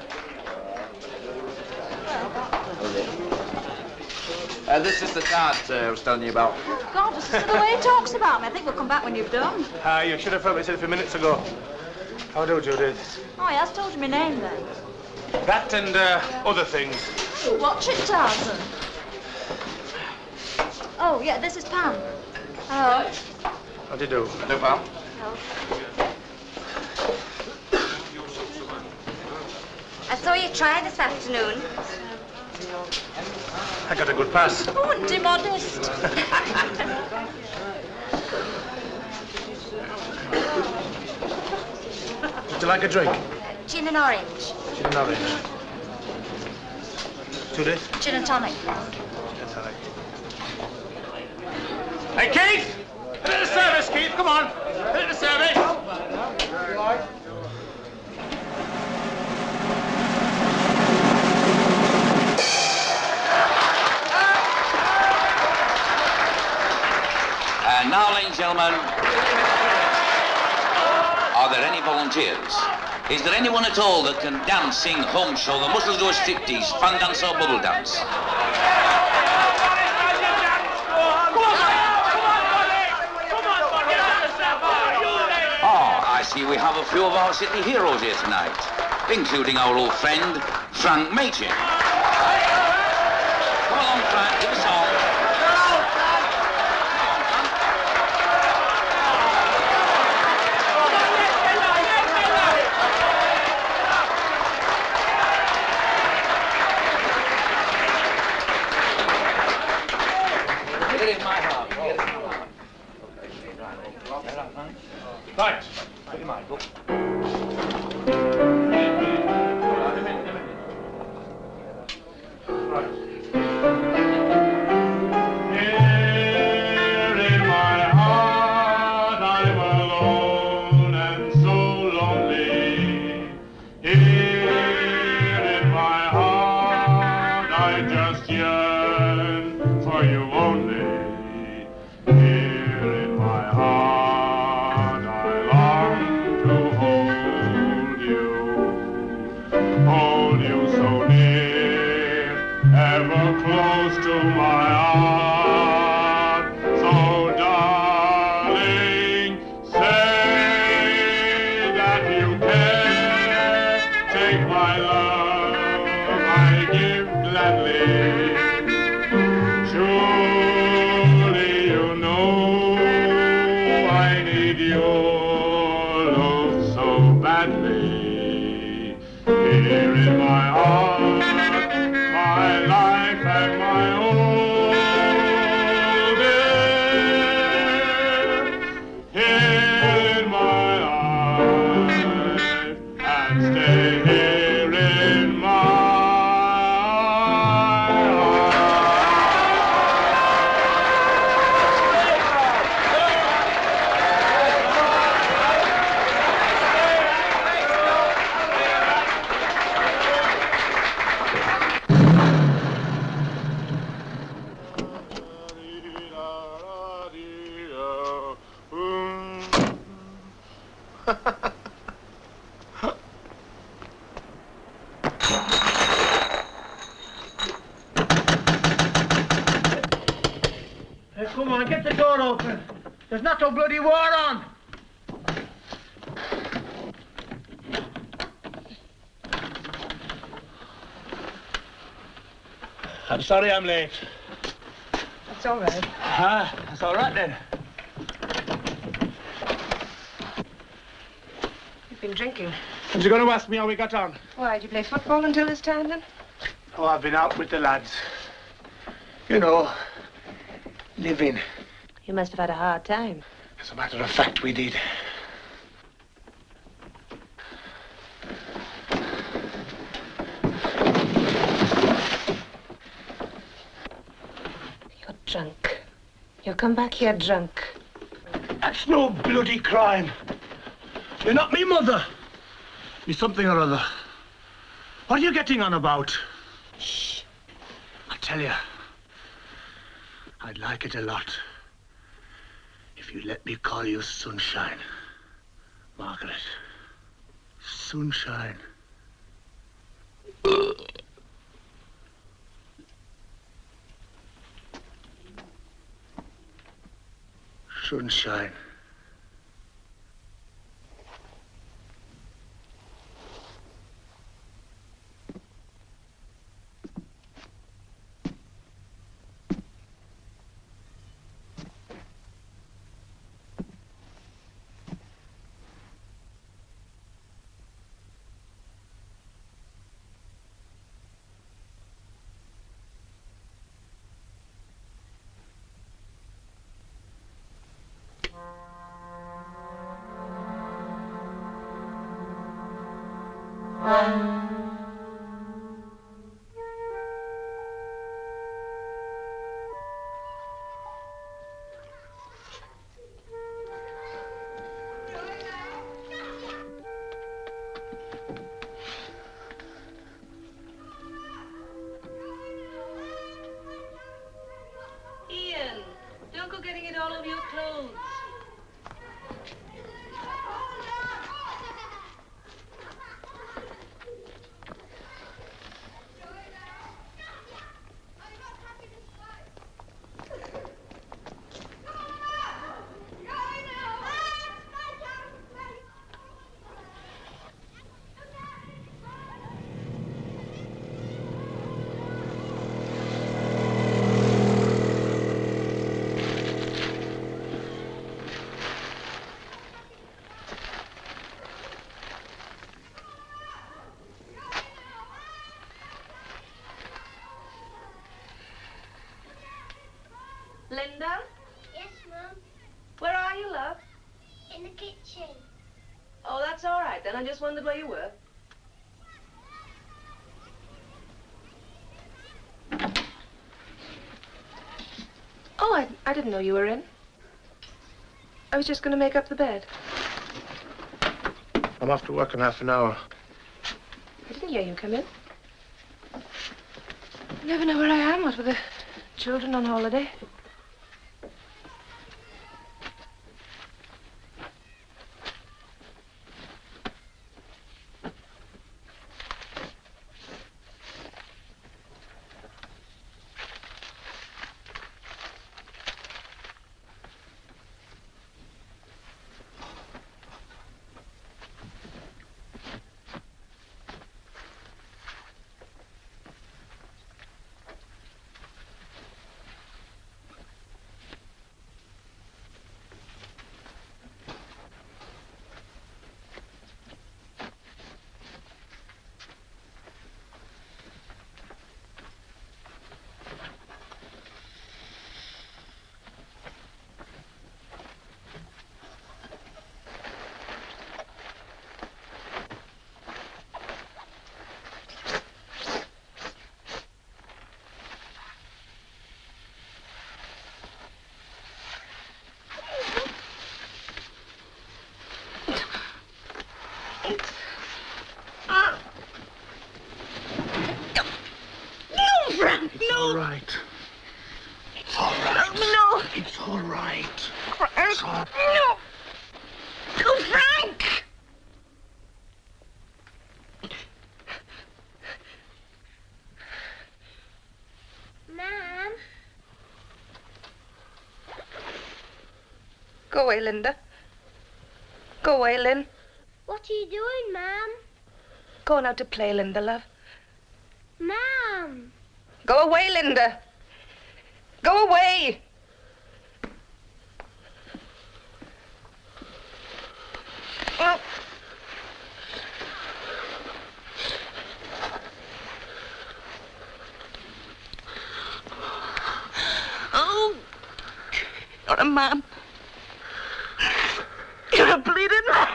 Uh, this is the tart uh, I was telling you about. God, this is the way he talks about me. I think we'll come back when you've done. Ah, you should have heard me say a few minutes ago. How do, Judith? Oh, he has told you my name then. That and uh, other things. Watch it, Tarzan. Oh, yeah, this is Pam. Hello. How do you do? No, pal. I saw you try this afternoon. I got a good pass. Oh, aren't you modest? Would you like a drink? Gin and orange. Gin and orange. Judith? Gin and tonic. Hey, Keith! A little service, Keith, come on. A little service. And now, ladies and gentlemen, are there any volunteers? Is there anyone at all that can dance, sing, hum, show the muscles do a striptease, fun dance or bubble dance? Oh, I see we have a few of our city heroes here tonight, including our old friend, Frank Machin. Come along, Frank, give a song. Right. Put your mind, look. Right. Here in my heart I'm alone and so lonely. Here in my heart I just yearn for you only. Here in my heart I long to hold you, hold you so near, ever close to my arms. you care, take my love, I give gladly. Surely you know I need your love so badly. Here in my heart, my life and my own, dear. Here in my life, and stay here in my Hey, come on, get the door open. There's not no bloody war on. I'm sorry I'm late. It's all right. Ah, that's all right then. You've been drinking. And you're going to ask me how we got on? Why, did you play football until this time, then? Oh, I've been out with the lads. You know, living. You must have had a hard time. As a matter of fact, we did. You're drunk. You've come back here drunk. That's no bloody crime. You're not me mother. You're something or other. What are you getting on about? Shh. I tell you, I'd like it a lot if you let me call you Sunshine, Margaret. Sunshine. Sunshine. Ian, don't go getting it all over your clothes. Linda? Yes, Mum. Where are you, love? In the kitchen. Oh, that's all right then. I just wondered where you were. Oh, I, I didn't know you were in. I was just going to make up the bed. I'm off to work in half an hour. I didn't hear you come in. You never know where I am, what with the children on holiday. No, Frank, It's no. all right. It's all right. No. It's all right. Frank, no. No, Frank. Mom, Go away, Linda. Go away, Lynn. what are you doing, Mom? Going out to play, Linda, love. Mom. Go away, Linda. Go away. Oh. Oh, you're a man. You're a bleeding man.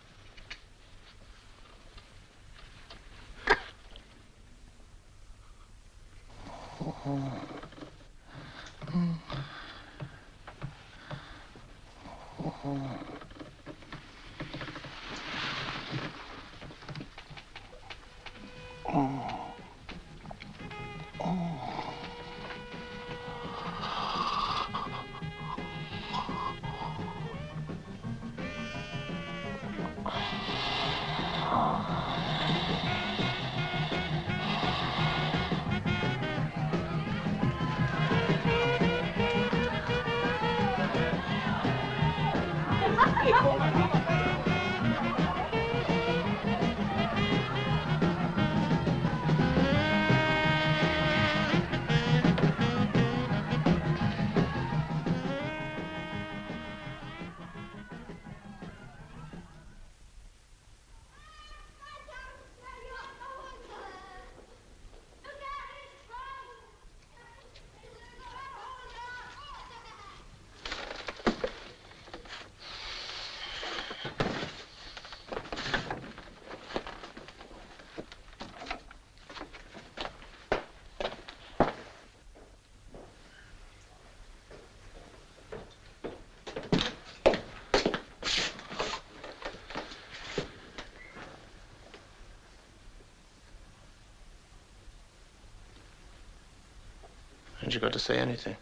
Haven't you got to say anything?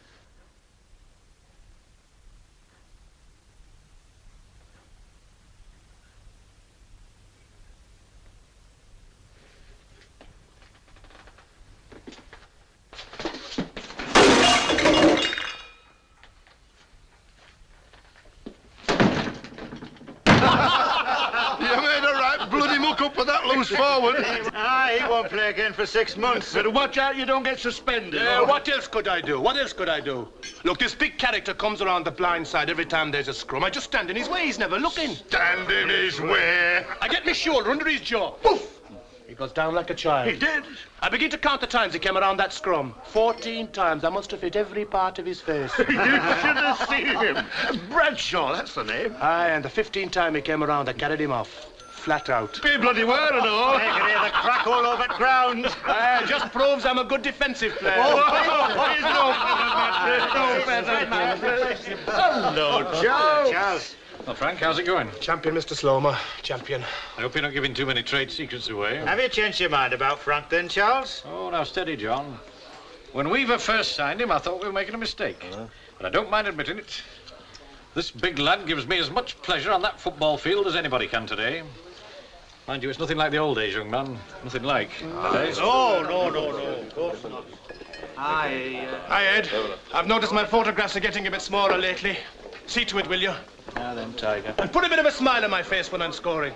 You made a right bloody muck up with that loose forward. Ah, he won't play again for six months. Better watch out you don't get suspended. Yeah, what else could I do? What else could I do? Look, this big character comes around the blind side every time there's a scrum. I just stand in his way. He's never looking. Stand in his way. I get my shoulder under his jaw. Poof! He goes down like a child. He did. I begin to count the times he came around that scrum. Fourteen times. I must have hit every part of his face. You should have seen him. Bradshaw, that's the name. Aye, and the fifteenth time he came around, I carried him off. Flat out. Be bloody well and all. I can hear the crack all over the ground. Aye, just proves I'm a good defensive player. Oh, he's no Hello, Charles. Charles. Well, Frank, how's it going? Champion, Mister Slomer. Champion. I hope you're not giving too many trade secrets away. Have you changed your mind about Frank then, Charles? Oh, now steady, John. When Weaver first signed him, I thought we were making a mistake. Uh-huh. But I don't mind admitting it. This big lad gives me as much pleasure on that football field as anybody can today. Mind you, it's nothing like the old days, young man. Nothing like. Oh, no, no, no, of course not. Hi, uh... Hi, Ed. I've noticed my photographs are getting a bit smaller lately. See to it, will you? Now then, Tiger. And put a bit of a smile on my face when I'm scoring.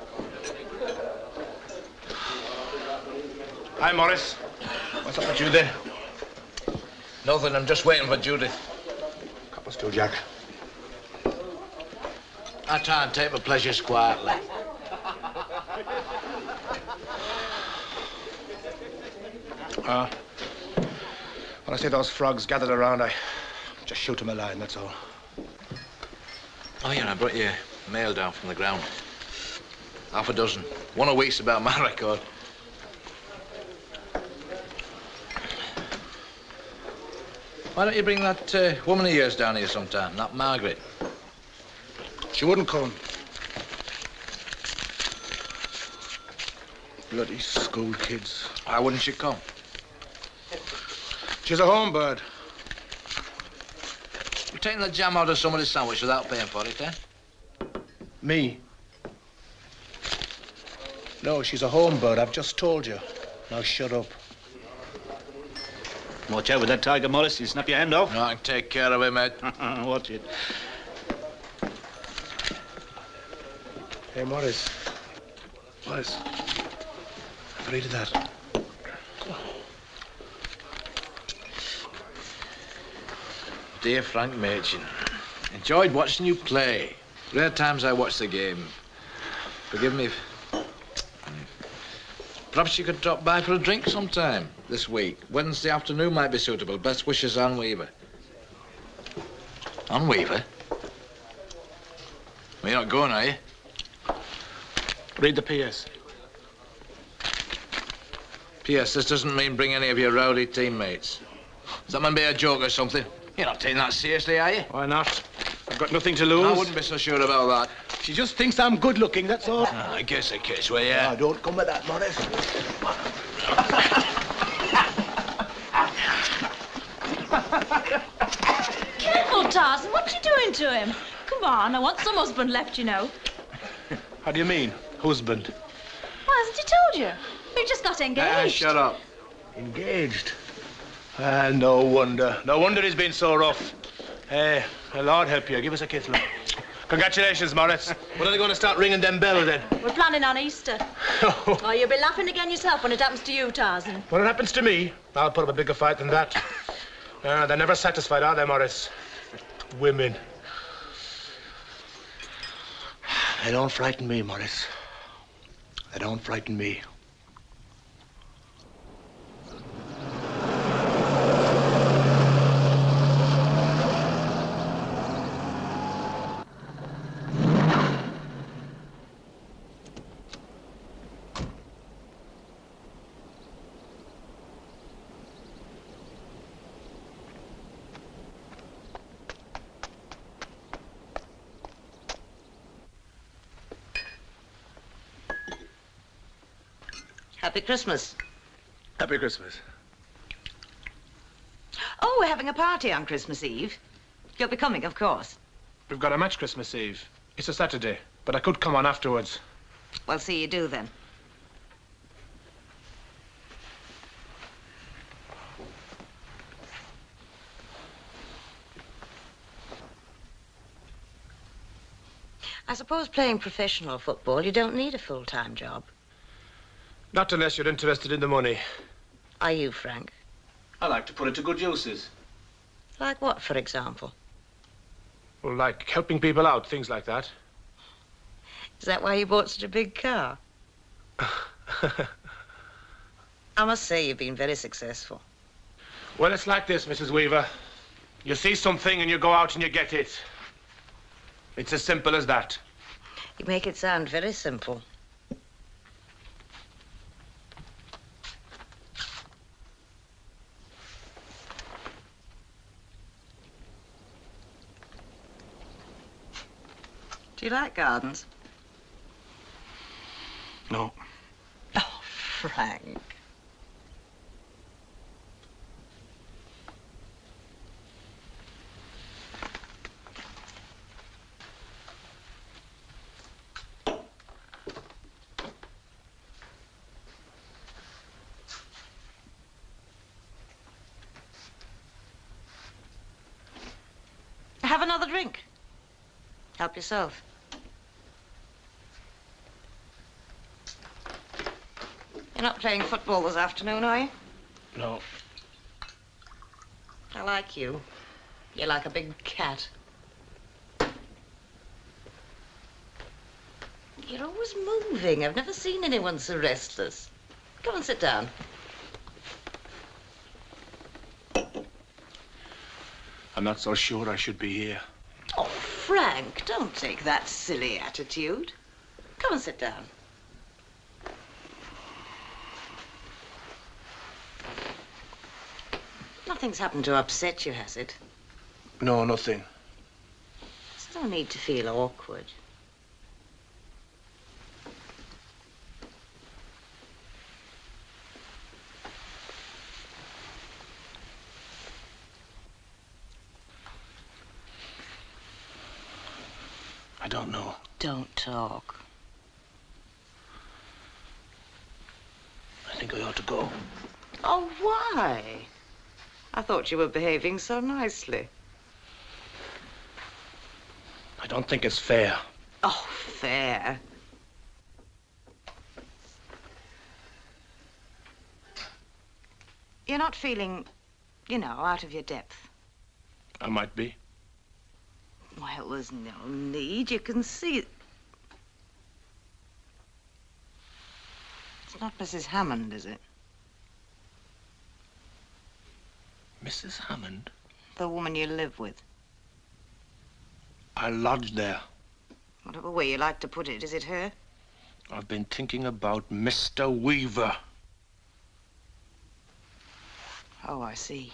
Hi, Morris. What's up with you then? Nothing, I'm just waiting for Judith. Cup of stew, Jack. I try and take my pleasures quietly. Uh, when I see those frogs gathered around, I just shoot them a line, that's all. Oh, yeah, I brought you mail down from the ground. Half a dozen. One a week's about my record. Why don't you bring that uh, woman of yours down here sometime, that Margaret? She wouldn't come. Bloody school kids. Why wouldn't she come? She's a home bird. You're taking the jam out of somebody's sandwich without paying for it, eh? Me? No, she's a home bird. I've just told you. Now shut up. Watch out with that tiger, Morris. He'll snap your hand off. No, I can take care of him, mate. Watch it. Hey, Morris. Morris. Have a read of that. Dear Frank Machin, enjoyed watching you play. Rare times I watch the game. Forgive me if... Perhaps you could drop by for a drink sometime this week. Wednesday afternoon might be suitable. Best wishes, Ann Weaver. Ann Weaver? Well, you're not going, are you? Read the P S. P S, this doesn't mean bring any of your rowdy teammates. Does that mean be a joke or something? You're not taking that seriously, are you? Why not? I've got nothing to lose. I wouldn't be so sure about that. She just thinks I'm good looking, that's all. Ah, I guess the case, well, yeah. Now, don't come with that, Morris. Careful, Tarzan. What you doing to him? Come on, I want some husband left, you know. How do you mean, husband? Why hasn't he told you? We just got engaged. Ah, shut up. Engaged? Ah, no wonder. No wonder he's been so rough. Hey, the Lord help you. Give us a kiss, man. Congratulations, Morris. When are they going to start ringing them bells, then? We're planning on Easter. Oh, you'll be laughing again yourself when it happens to you, Tarzan. When it happens to me, I'll put up a bigger fight than that. Uh, they're never satisfied, are they, Morris? Women. They don't frighten me, Morris. They don't frighten me. Happy Christmas. Happy Christmas. Oh, we're having a party on Christmas Eve. You'll be coming, of course. We've got a match Christmas Eve. It's a Saturday, but I could come on afterwards. Well, see you do then. I suppose playing professional football, you don't need a full-time job. Not unless you're interested in the money. Are you, Frank? I like to put it to good uses. Like what, for example? Well, like helping people out, things like that. Is that why you bought such a big car? I must say you've been very successful. Well, it's like this, Missus Weaver. You see something and you go out and you get it. It's as simple as that. You make it sound very simple. Do you like gardens? No. Oh, Frank. Have another drink. Help yourself. You're not playing football this afternoon, are you? No. I like you. You're like a big cat. You're always moving. I've never seen anyone so restless. Come and sit down. I'm not so sure I should be here. Oh, Frank, don't take that silly attitude. Come and sit down. Nothing's happened to upset you, has it? No, nothing. There's no need to feel awkward. don't know. Don't talk. I think I ought to go. Oh, why? I thought you were behaving so nicely. I don't think it's fair. Oh, fair. You're not feeling, you know, out of your depth. I might be. Well, there's no need. You can see it. It's not Missus Hammond, is it? Missus Hammond? The woman you live with. I lodge there. Whatever way you like to put it, is it her? I've been thinking about Mister Weaver. Oh, I see.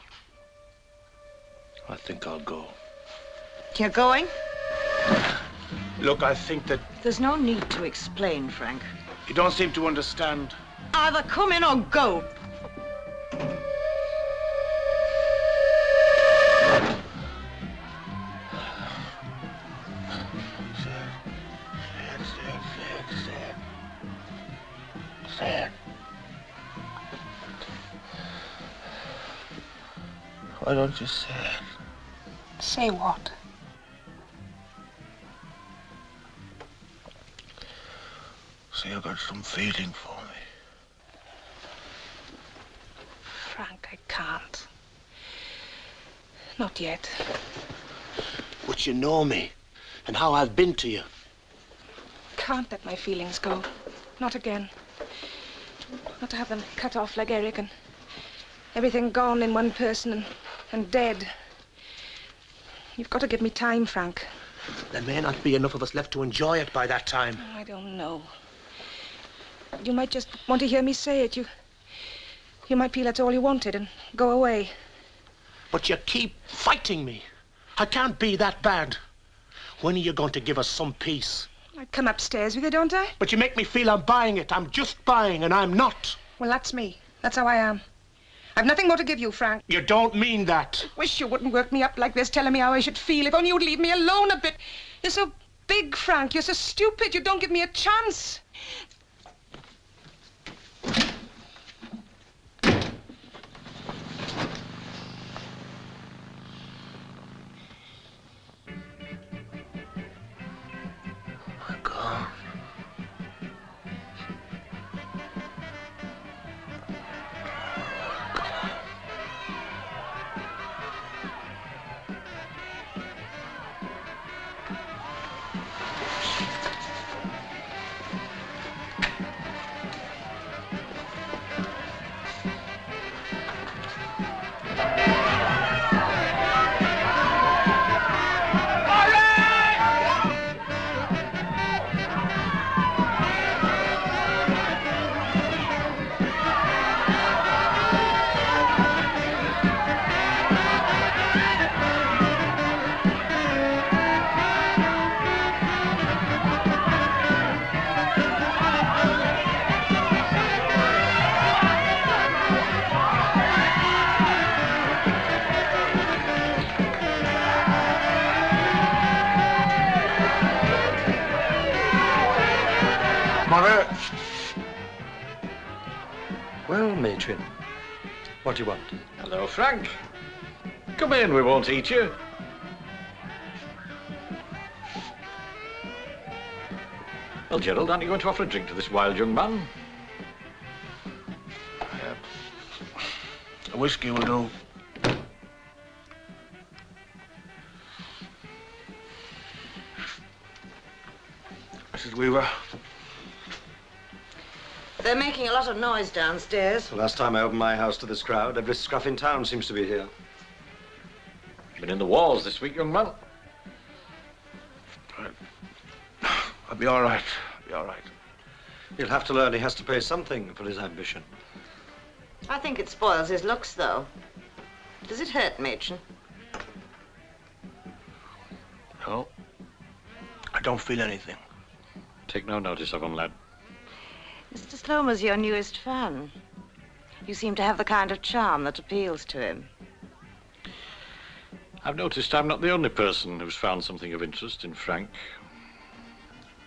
I think I'll go. You're going? Look, I think that There's no need to explain, Frank. you don't seem to understand. Either come in or go. Sad. Why don't you say it? Say what? Say you got some feeling for me. Frank, I can't. Not yet. But you know me and how I've been to you. Can't let my feelings go. Not again. Not to have them cut off like Eric and everything gone in one person and, and dead. You've got to give me time, Frank. There may not be enough of us left to enjoy it by that time. I don't know. You might just want to hear me say it. You, you might feel that's all you wanted and go away. But you keep fighting me. I can't be that bad. When are you going to give us some peace? I come upstairs with you, don't I? But you make me feel I'm buying it. I'm just buying, and I'm not. Well, that's me. That's how I am. I've nothing more to give you, Frank. You don't mean that. Wish you wouldn't work me up like this, telling me how I should feel. If only you'd leave me alone a bit. You're so big, Frank. You're so stupid. You don't give me a chance. God. Mother. Well, matron, what do you want? Hello, Frank. Come in, we won't eat you. Well, Gerald, aren't you going to offer a drink to this wild young man? A whiskey will do. Missus Weaver. They're making a lot of noise downstairs. The last time I opened my house to this crowd, every scruff in town seems to be here. Been in the wars this week, young man. I'll be all right. I'll be all right. He'll have to learn he has to pay something for his ambition. I think it spoils his looks, though. Does it hurt, matron? No. I don't feel anything. Take no notice of him, lad. Mister Slomer's your newest fan. You seem to have the kind of charm that appeals to him. I've noticed I'm not the only person who's found something of interest in Frank.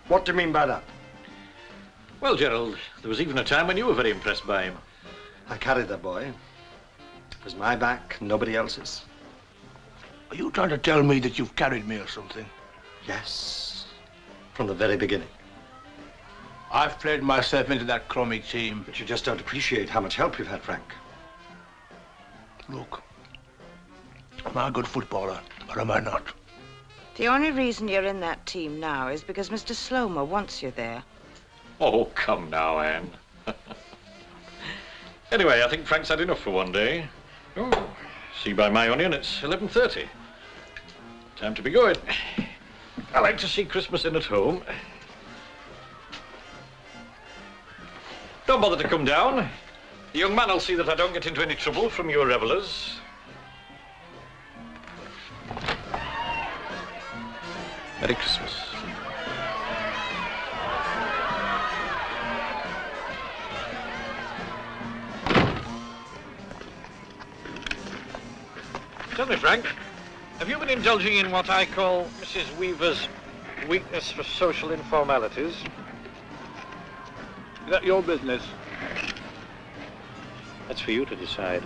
What do you mean by that? Well, Gerald, there was even a time when you were very impressed by him. I carried that boy. It was my back, nobody else's. Are you trying to tell me that you've carried me or something? Yes. From the very beginning. I've played myself into that crummy team. But you just don't appreciate how much help you've had, Frank. Look, am I a good footballer, or am I not? The only reason you're in that team now is because Mister Slomer wants you there. Oh, come now, Anne. Anyway, I think Frank's had enough for one day. Oh, see by my onion, it's eleven thirty. Time to be going. I like to see Christmas in at home. Don't bother to come down. The young man will see that I don't get into any trouble from your revellers. Merry Christmas. Tell me, Frank, have you been indulging in what I call Missus Weaver's weakness for social informalities? Is that your business? That's for you to decide.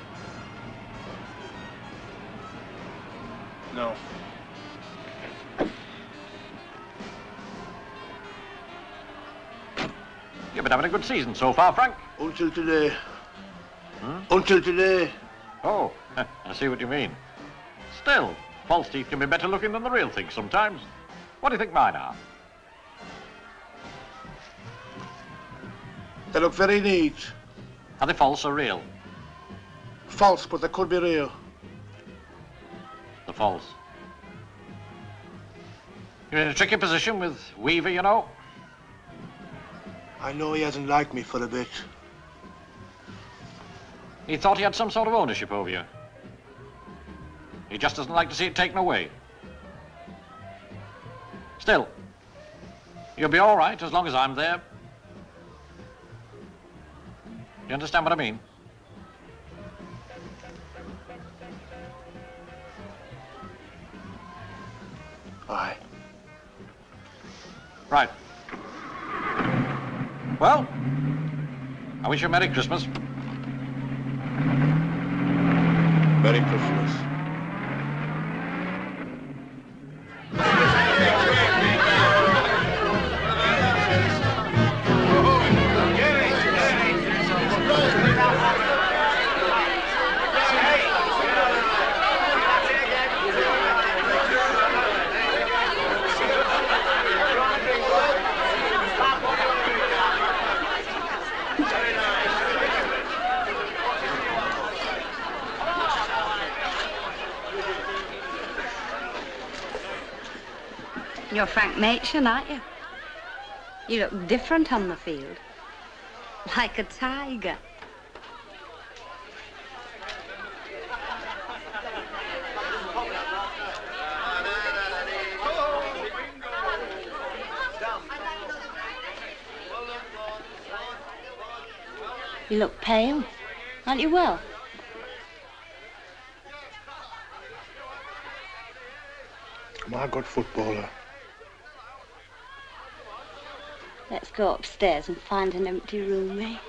No. You've been having a good season so far, Frank. Until today. Hmm? Until today. Oh, I see what you mean. Still, false teeth can be better looking than the real thing sometimes. What do you think mine are? They look very neat. Are they false or real? False, but they could be real. The false. You're in a tricky position with Weaver, you know. I know he hasn't liked me for a bit. He thought he had some sort of ownership over you. He just doesn't like to see it taken away. Still, you'll be all right as long as I'm there. You understand what I mean? Aye. Right. Well, I wish you a Merry Christmas. Merry Christmas. You're Frank Machin, aren't you? You look different on the field. Like a tiger. You look pale. Aren't you well? Am I a good footballer? Let's go upstairs and find an empty room, eh?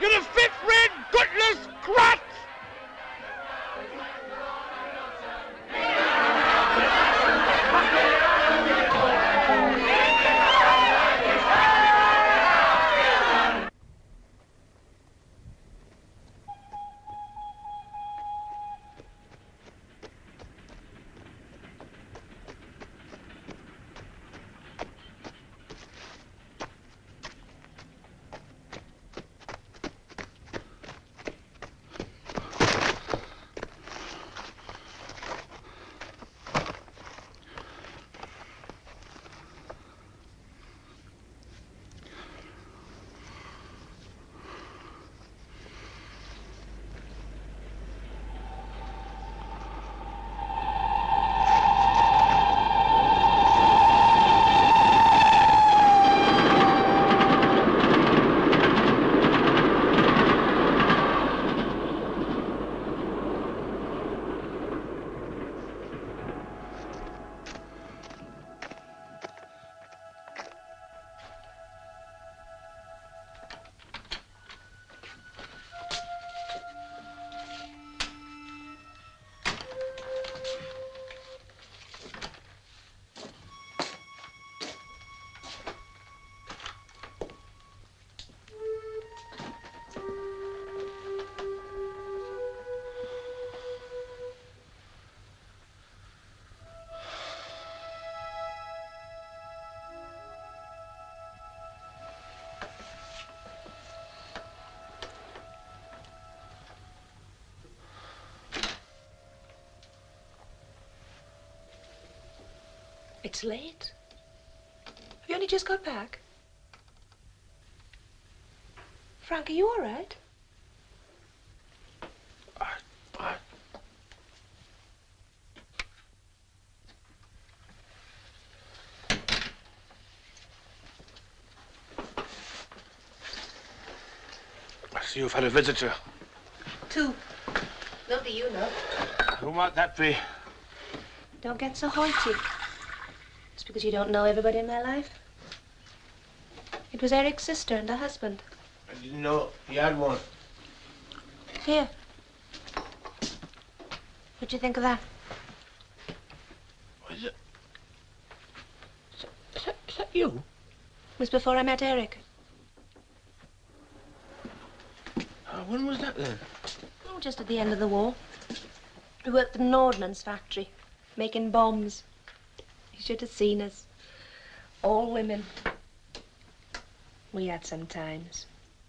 You're a fifth-rate, gutless crat! It's late. Have you only just got back? Frank, are you all right? I see you've had a visitor. Two. Not that you know. Who might that be? Don't get so hoity. It's because you don't know everybody in my life. It was Eric's sister and her husband. I didn't know he had one. Here. What'd you think of that? What is it? Is that, is that, is that you? It was before I met Eric. Uh, when was that then? Oh, just at the end of the war. We worked in an ordnance factory, making bombs. You should have seen us. All women. We had some times.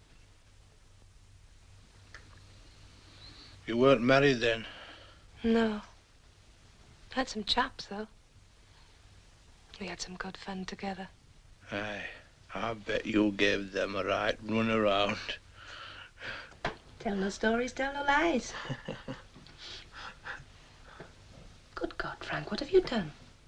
You weren't married then? No. Had some chaps, though. We had some good fun together. Aye, I bet you gave them a right run around. Tell no stories, tell no lies. Good God, Frank, what have you done?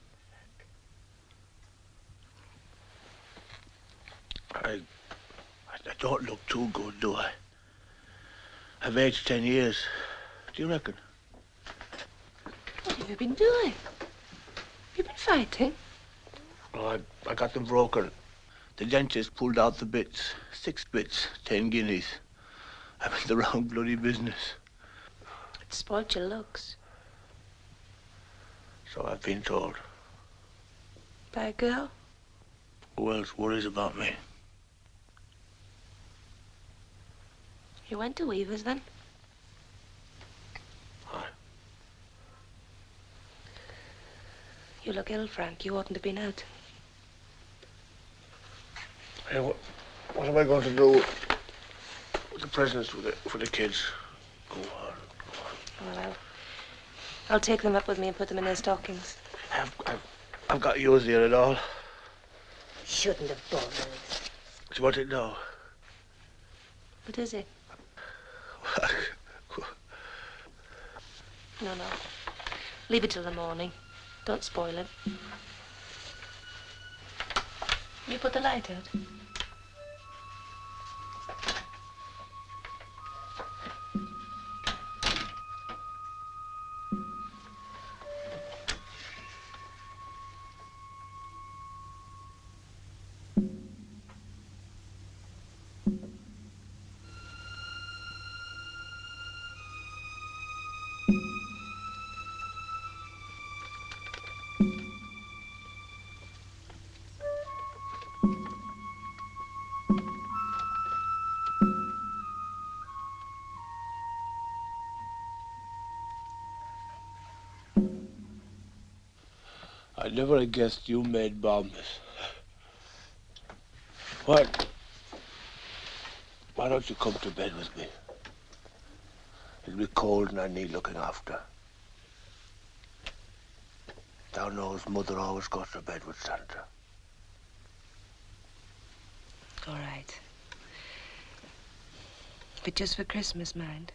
I, I, I don't look too good, do I? I've aged ten years. Do you reckon? What have you been doing? You've been fighting? Oh, I, I got them broken. The dentist pulled out the bits. Six bits, ten guineas. I'm in the wrong bloody business. It spoilt your looks. So I've been told. By a girl? Who else worries about me? You went to Weaver's then? Aye. You look ill, Frank. You oughtn't have been out. Hey, what, what am I going to do with the presents for the, for the kids? Go on, go on. Well, I'll, I'll take them up with me and put them in their stockings. I've, I've, I've got yours here at all. Shouldn't have bothered. Do you want it now? What is it? No, no. Leave it till the morning. Don't spoil it. You put the light out. I never have guessed you made bombs. What? Why don't you come to bed with me? It'll be cold and I need looking after. Thou knows Mother always goes to bed with Santa. All right. But just for Christmas, mind.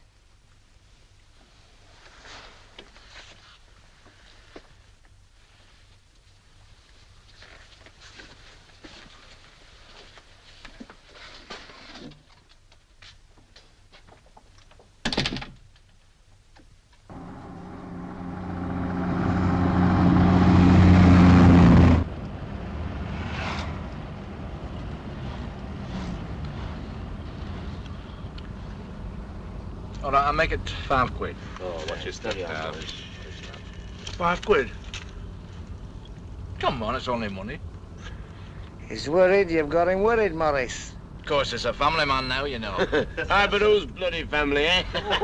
All right, I'll make it five quid. Oh, watch your steady on, boys. Five quid? Come on, it's only money. He's worried. You've got him worried, Morris. Of course, it's a family man now, you know. Aye, but whose bloody family, eh?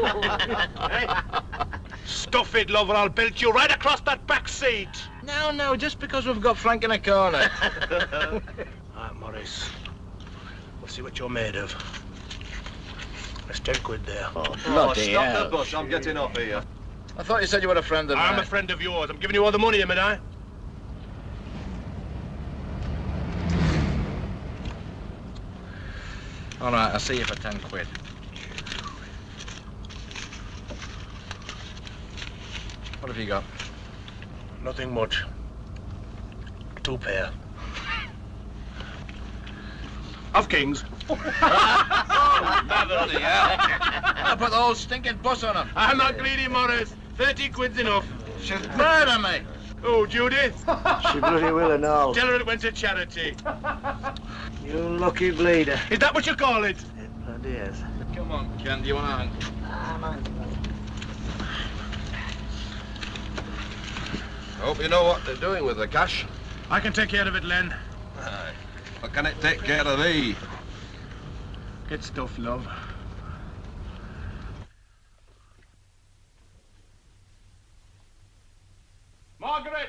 Stuff it, lover. I'll belt you right across that back seat. No, no, just because we've got Frank in a corner. All right, Morris. We'll see what you're made of. There's ten quid there. Oh, bloody stop hell. the bus. I'm getting off here. I thought you said you were a friend of mine. I'm a friend of yours. I'm giving you all the money, am I? All right, I'll see you for ten quid. What have you got? Nothing much. Two pair. Of kings. Oh, bloody hell. I put the whole stinking bus on him. I'm not greedy, Morris. Thirty quid's enough. She's murder me. Oh, Judith? She bloody will and all. Tell her it went to charity. You lucky bleeder. Is that what you call it? It bloody is. Come on, Ken, do you want to hang? Ah, man. Hope you know what they're doing with the cash. I can take care of it, Len. Aye. What can it take care of thee? Get stuff, love. Margaret!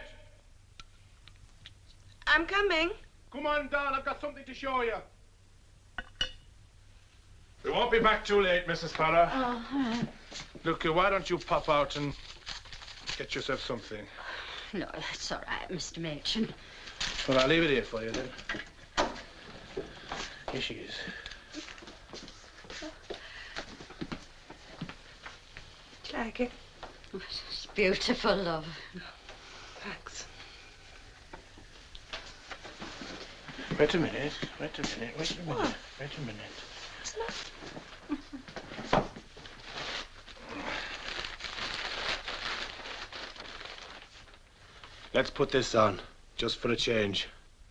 I'm coming. Come on down, I've got something to show you. We won't be back too late, Missus Farrer. Oh, all right. Look, uh, why don't you pop out and get yourself something? No, that's all right, Mister Machin. Well, I'll leave it here for you, then. Here she is. Do you like it? It's beautiful, love. Thanks. Wait a minute, wait a minute, wait a minute, wait a minute. It's not. Let's put this on, just for a change.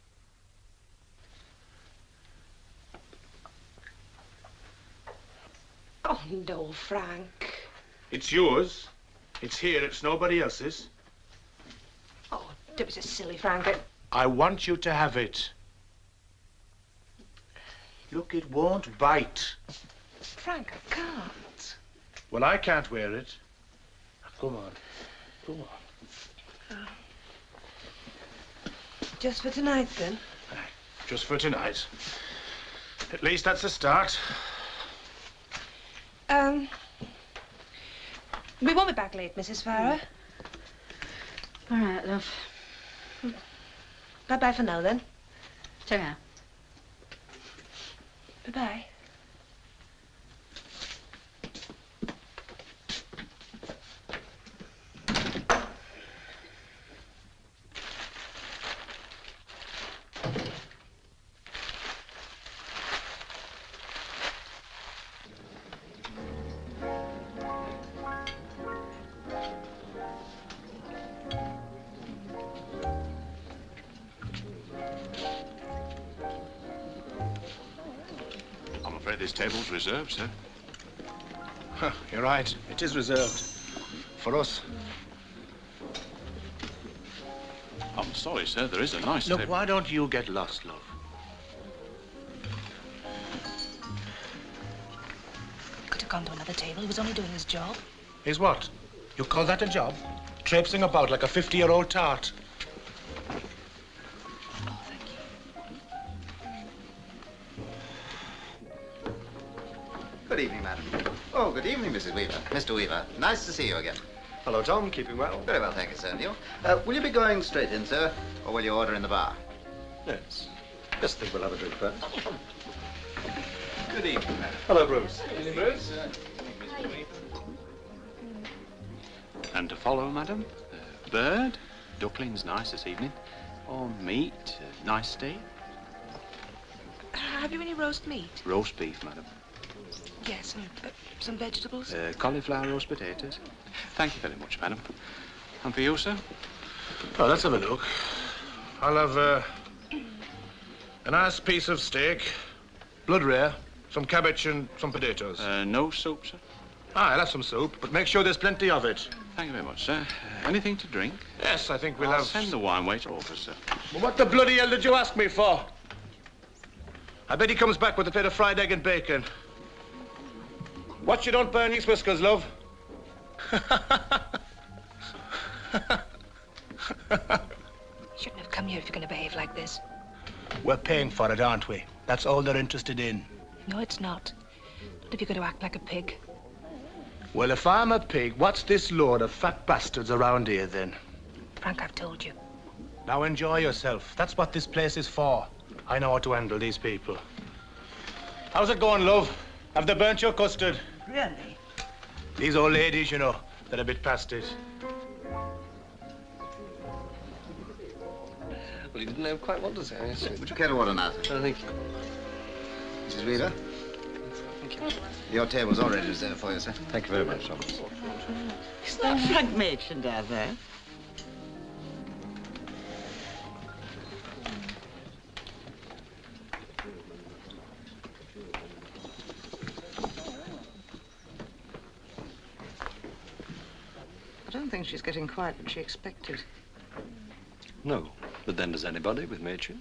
Oh, no, Frank. It's yours. It's here, it's nobody else's. Oh, don't be so silly, Frank. I want you to have it. Look, it won't bite. Frank, I can't. Well, I can't wear it. Come on. Come on. Oh. Just for tonight, then? Just for tonight. At least that's a start. Um, we won't be back late, Missus Farrer. All right, love. Bye-bye for now, then. Ta-ra. Bye-bye. This table's reserved, sir. Huh, you're right. It is reserved. for us. I'm sorry, sir. There is a nice Look, table. why don't you get lost, love? Could have gone to another table. He was only doing his job. Is what? You call that a job? Traipsing about like a fifty-year-old tart. Good evening, madam. Oh, good evening, Missus Weaver. Mister Weaver, nice to see you again. Hello, Tom. Keeping well? Very well, thank you, sir. And you? Uh, will you be going straight in, sir, or will you order in the bar? Yes. Just think we'll have a drink first. Good evening, madam. Hello, Bruce. Good evening, Bruce. And to follow, madam, uh, bird, ducklings nice this evening, or meat, uh, nice steak, Have you any roast meat? roast beef, madam, Yes, and uh, some vegetables. uh, cauliflower roast potatoes. Thank you very much, madam. And for you, sir? Oh, let's have a look. I'll have uh, a nice piece of steak, blood rare, some cabbage and some potatoes. Uh, no soup, sir? Ah, I'll have some soup, but make sure there's plenty of it. Thank you very much, sir. Uh, anything to drink? Yes, I think we'll I'll have... send the wine waiter over, sir. Well, what the bloody hell did you ask me for? I bet he comes back with a plate of fried egg and bacon. Watch you don't burn these whiskers, love. Shouldn't have come here if you're going to behave like this. We're paying for it, aren't we? That's all they're interested in. No, it's not. Not if you're going to act like a pig. Well, if I'm a pig, what's this load of fat bastards around here, then? Frank, I've told you. Now enjoy yourself. That's what this place is for. I know how to handle these people. How's it going, love? Have they burnt your custard? Really? These old ladies, you know, they're a bit past it. Well, he didn't know quite what to say. Would you care to order now? I think. Missus Weaver? Thank you. Your table's already reserved for you, sir. Thank you very much, Tom. Is that Frank Machin down there? I don't think she's getting quite what she expected. No, but then does anybody with Machin?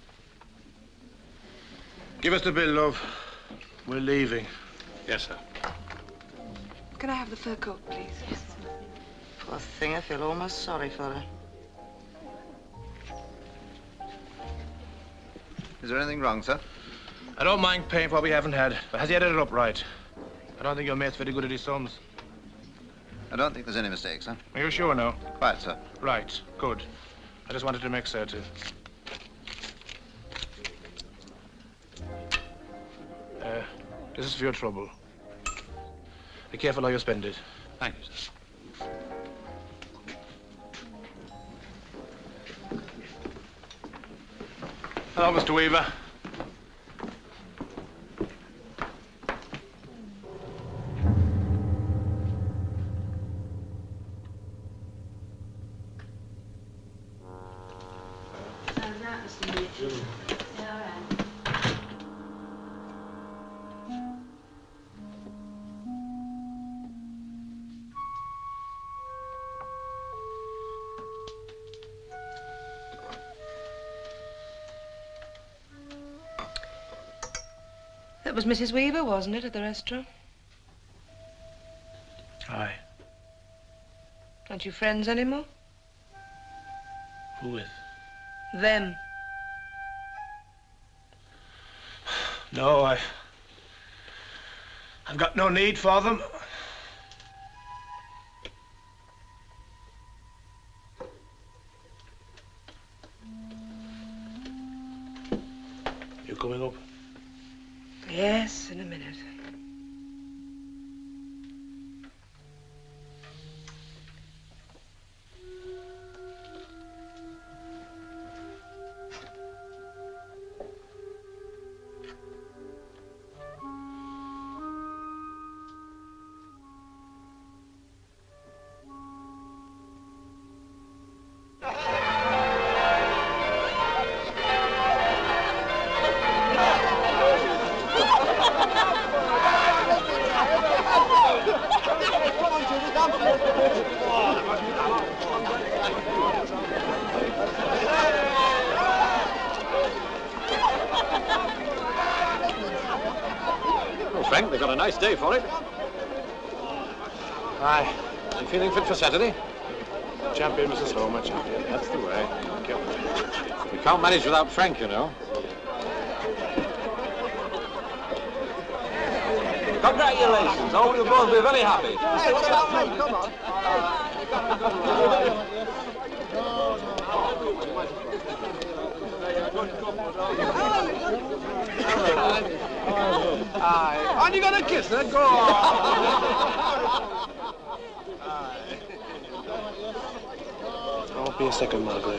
Give us the bill, love. We're leaving. Yes, sir. Can I have the fur coat, please? Poor thing, I feel almost sorry for her. Is there anything wrong, sir? I don't mind paying for what we haven't had, but has he added it up right? I don't think your mate's very good at his sums. I don't think there's any mistake, sir. Are you sure now? Quite, sir. Right, good. I just wanted to make certain. Uh, this is for your trouble. Be careful how you spend it. Thank you, sir. Hello, Mister Weaver. That was Missus Weaver, wasn't it, at the restaurant? Aye. Aren't you friends anymore? Who with? Them. No, I... I've got no need for them. You coming up? Yes, in a minute. Nice day for it. Aye. You feeling fit for Saturday? Champion, Missus Homer, champion. That's the way. Thank you. We can't manage without Frank, you know. Congratulations. Oh, you'll both be very happy. Hey, what's happening? Come on. Aye. Aren't you going to kiss her? Go on. Don't be a second, Margaret.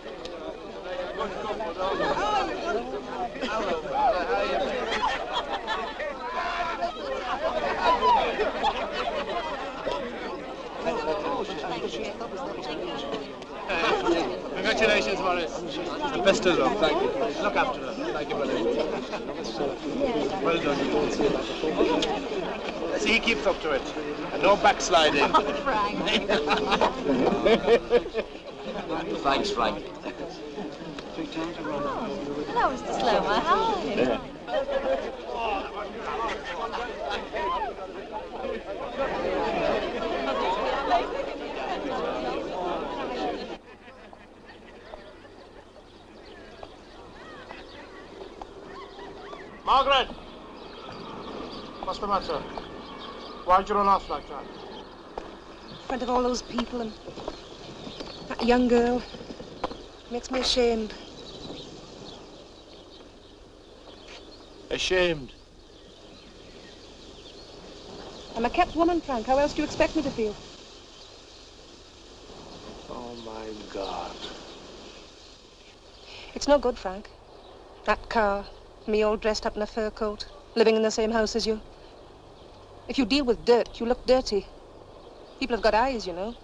Congratulations, Morris. The best of luck. Thank you. Look after her. Thank you, brother. Well done. You don't see it like a See, he keeps up to it. And no backsliding. Thanks, Frank. Hello, Mister Slomer. How are you? Yeah. Margaret! What's the matter? Why'd you run off like that? In front of all those people and that young girl. Makes me ashamed. Ashamed? I'm a kept woman, Frank. How else do you expect me to feel? Oh, my God. It's no good, Frank. That car, me all dressed up in a fur coat, living in the same house as you. If you deal with dirt, you look dirty. People have got eyes, you know.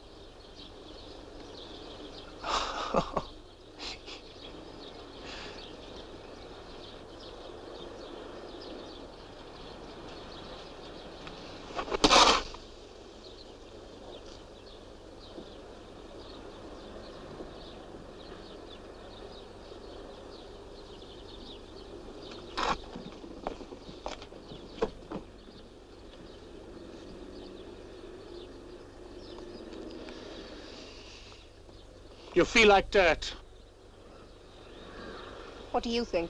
You feel like dirt. What do you think?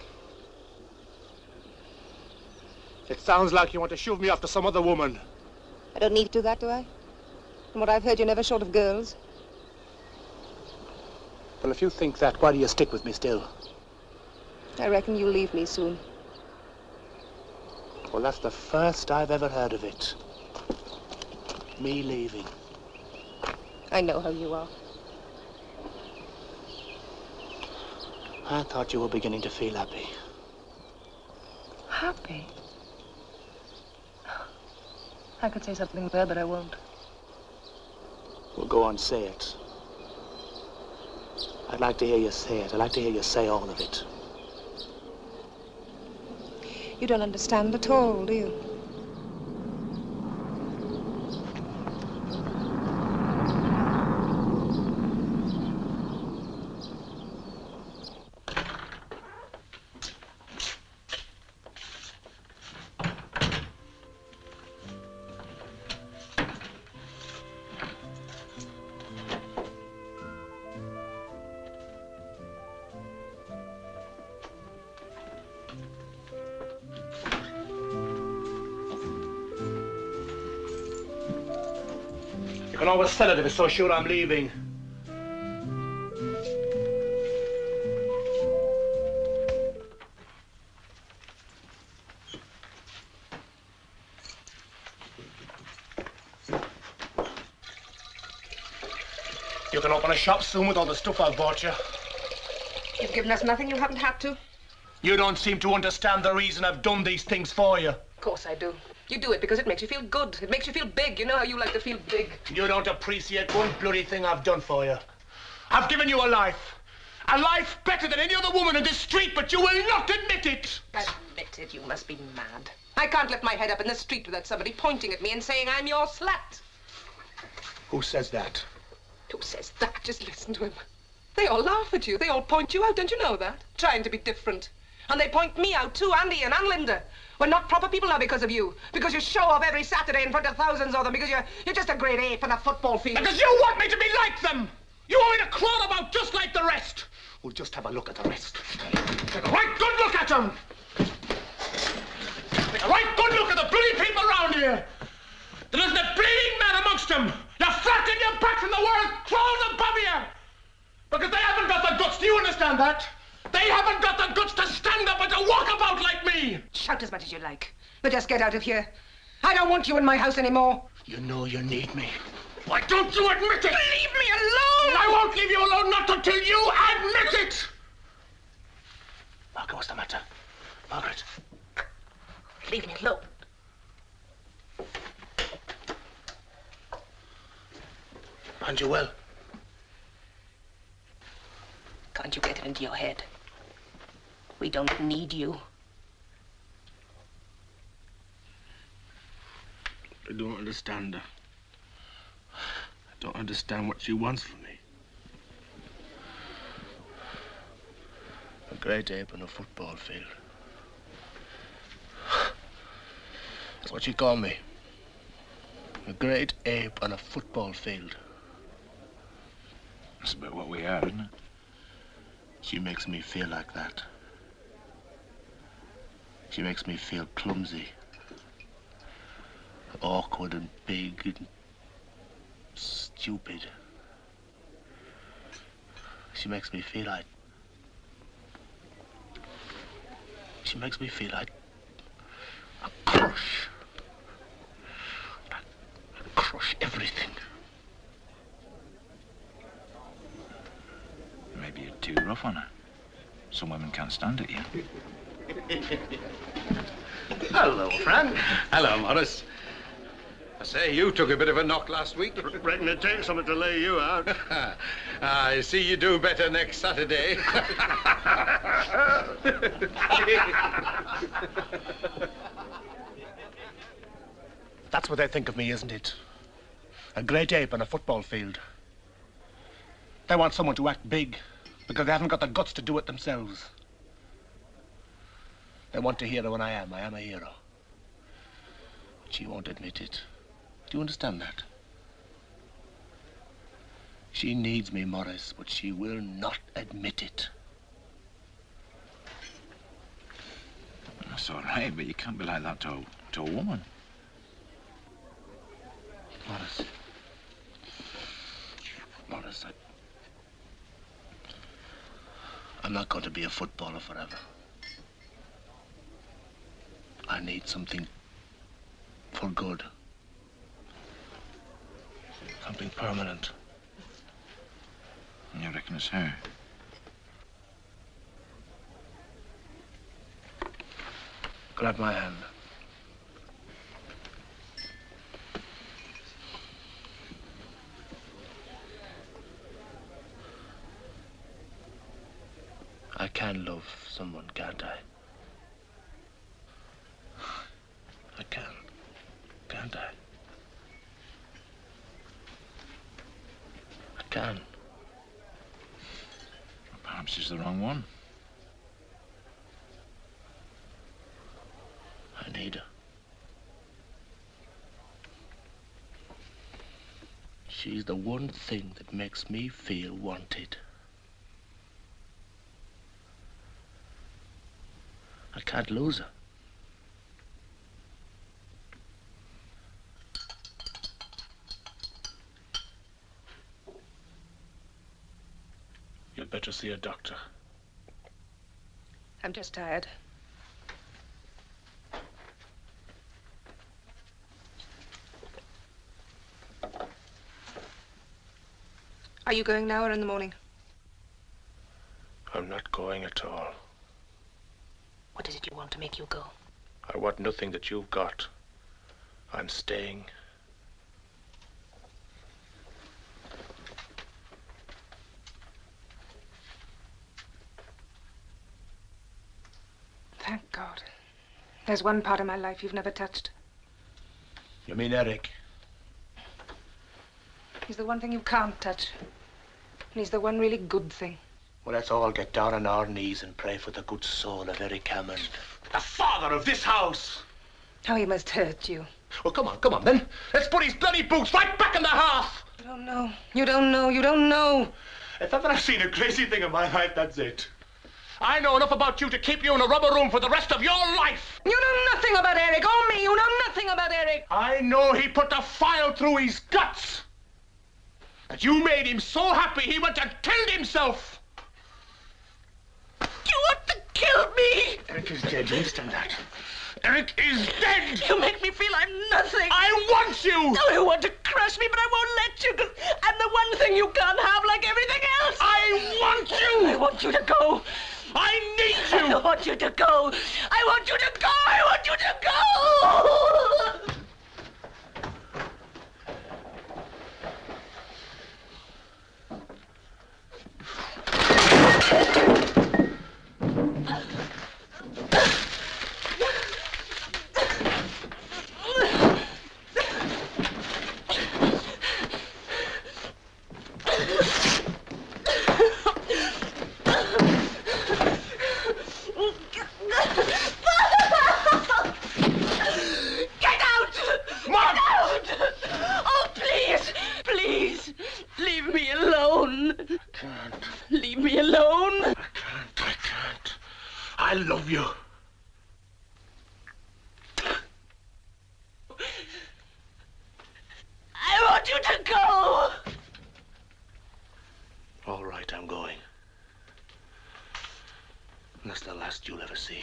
It sounds like you want to shove me off to some other woman. I don't need to do that, do I? From what I've heard, you're never short of girls. Well, if you think that, why do you stick with me still? I reckon you'll leave me soon. Well, that's the first I've ever heard of it. Me leaving. I know how you are. I thought you were beginning to feel happy. Happy? I could say something there, but I won't. Well, go on, say it. I'd like to hear you say it. I'd like to hear you say all of it. You don't understand at all, do you? You can always sell it if it's so sure I'm leaving. You can open a shop soon with all the stuff I've bought you. You've given us nothing you haven't had to. You don't seem to understand the reason I've done these things for you. Of course I do. You do it because it makes you feel good. It makes you feel big. You know how you like to feel big. You don't appreciate one bloody thing I've done for you. I've given you a life. A life better than any other woman in this street, but you will not admit it. Admit it? You must be mad. I can't lift my head up in the street without somebody pointing at me and saying I'm your slut. Who says that? Who says that? Just listen to him. They all laugh at you. They all point you out. Don't you know that? Trying to be different. And they point me out too, and Ian and Linda. We're not proper people now because of you. Because you show off every Saturday in front of thousands of them. Because you're, you're just a great ape on a football field. Because you want me to be like them. You want me to crawl about just like the rest. Well, just have a look at the rest. Take a right good look at them. Take a right good look at the bloody people around here. There isn't a bleeding man amongst them. You're flat in your backs and the world crawls above you. Because they haven't got the guts. Do you understand that? They haven't got the guts to stand up and to walk about like me. Shout as much as you like. But just get out of here. I don't want you in my house anymore. You know you need me. Why don't you admit it? Leave me alone! I won't leave you alone, not until you admit it! Margaret, what's the matter? Margaret. Leave me alone. Aren't you well? Can't you get it into your head? We don't need you. I don't understand her. I don't understand what she wants from me. A great ape on a football field. That's what she called me. A great ape on a football field. That's about what we are, isn't it? She makes me feel like that. She makes me feel clumsy. Awkward and big and stupid. She makes me feel like... She makes me feel like a crush. Like, like crush everything. Maybe you're too rough on her. Some women can't stand it, yeah. Hello, Frank. Hello, Morris. I say, you took a bit of a knock last week. Reckon it takes something to lay you out. I see you do better next Saturday. That's what they think of me, isn't it? A great ape on a football field. They want someone to act big because they haven't got the guts to do it themselves. They want a hero, and I am. I am a hero. But she won't admit it. Do you understand that? She needs me, Morris, but she will not admit it. That's all right, but you can't be like that to a, to a woman. Morris. Morris, I... I'm not going to be a footballer forever. I need something for good. Something permanent. You reckon it's her? Grab my hand. I can love someone, can't I? I can, can't I? I can. Perhaps she's the wrong one. I need her. She's the one thing that makes me feel wanted. I can't lose her. You'd better see a doctor. I'm just tired. Are you going now or in the morning? I'm not going at all. What is it you want to make you go? I want nothing that you've got. I'm staying. Thank God. There's one part of my life you've never touched. You mean Eric? He's the one thing you can't touch. And he's the one really good thing. Well, let's all get down on our knees and pray for the good soul of Eric Hammond. The father of this house. How he must hurt you. Well, come on, come on, then. Let's put his bloody boots right back in the hearth. You don't know. You don't know. You don't know. If ever I've seen a crazy thing in my life, that's it. I know enough about you to keep you in a rubber room for the rest of your life. You know nothing about Eric. Oh, me. You know nothing about Eric. I know he put a file through his guts. That you made him so happy he went and killed himself. You want to kill me? Eric is dead. You understand that? Eric is dead. You make me feel I'm nothing. I want you. No, you want to crush me, but I won't let you. Cause I'm the one thing you can't have like everything else. I want you. I want you to go. I need you. I want you to go. I want you to go. I want you to go. I love you. I want you to go. All right, I'm going. And that's the last you'll ever see.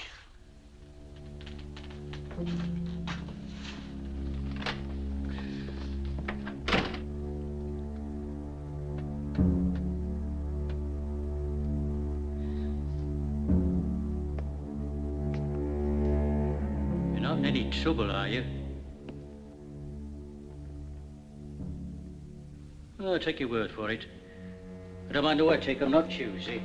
Not in any trouble, are you? Oh, take your word for it. I don't mind the way I take, I'm not choosy.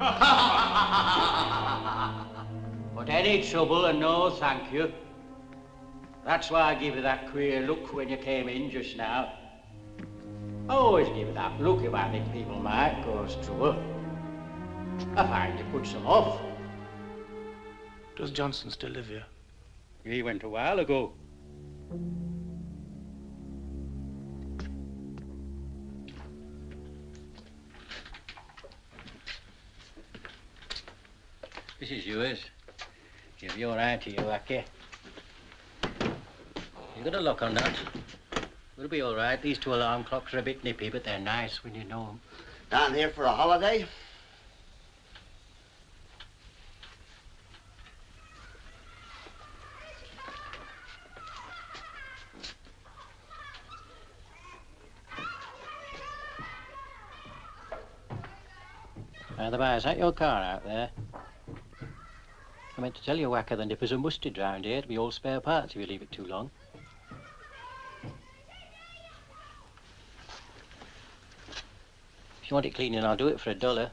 But any trouble and no thank you. That's why I give you that queer look when you came in just now. I always give you that look if I think people might cause trouble. I find it puts them off. Does Johnson still live here? He went a while ago. This is yours. Give your hand to you, Wacky. You got a lock on that. We'll be all right. These two alarm clocks are a bit nippy, but they're nice when you know them. Down here for a holiday? By the by, is that your car out there? I meant to tell you, Wacker, the nippers are musted round here. It'll be all spare parts if you leave it too long. If you want it cleaning, I'll do it for a dollar.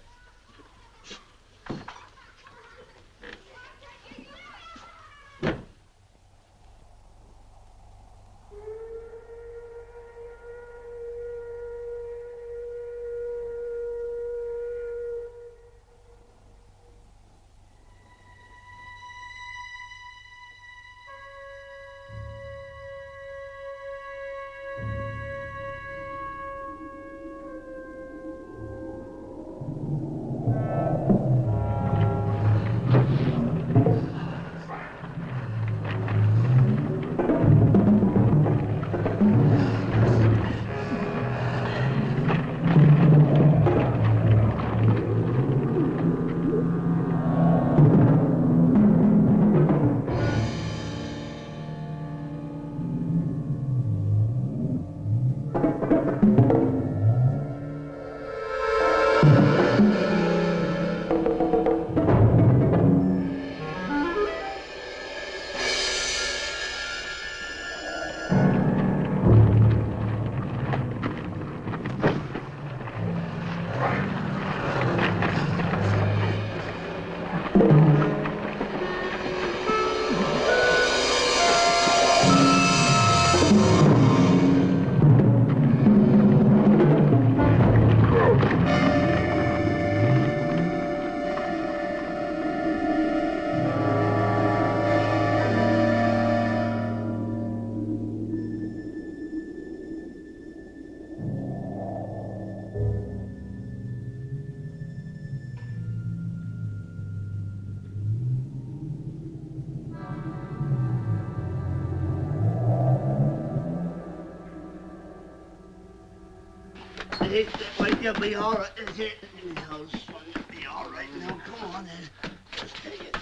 Hey, wait, you'll be all right, is it? No, son, you'll be all right now. Come on, then. Just take it.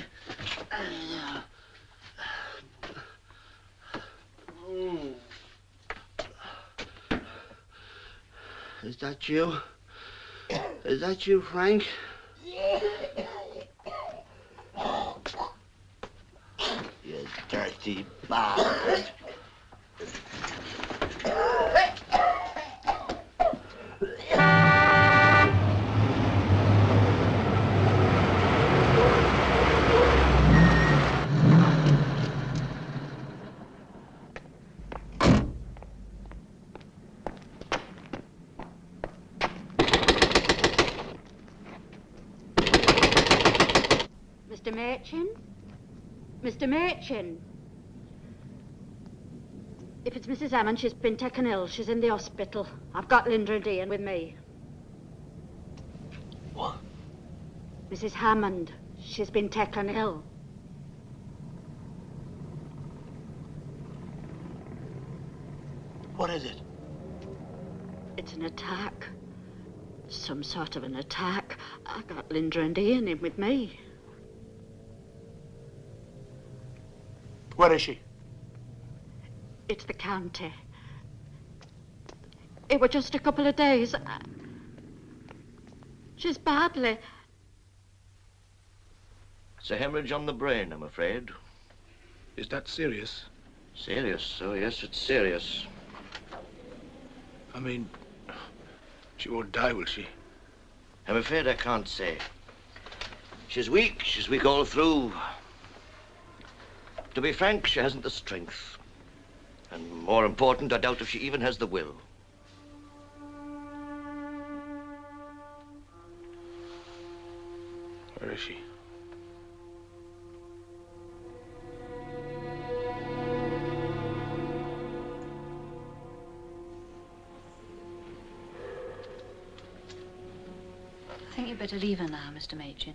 Mm. Is that you? Is that you, Frank? You dirty bastard. Mister Machin? Mister Machin? If it's Missus Hammond, she's been taken ill. She's in the hospital. I've got Linda and Ian with me. What? Missus Hammond, she's been taken ill. What is it? It's an attack. Some sort of an attack. I got Linda and Ian in with me. Where is she? It's the county. It were just a couple of days. She's badly. It's a hemorrhage on the brain, I'm afraid. Is that serious? Serious? Oh, yes, it's serious. I mean, she won't die, will she? I'm afraid I can't say. She's weak. She's weak all through. To be frank, she hasn't the strength. And more important, I doubt if she even has the will. Where is she? I think you'd better leave her now, Mister Machin.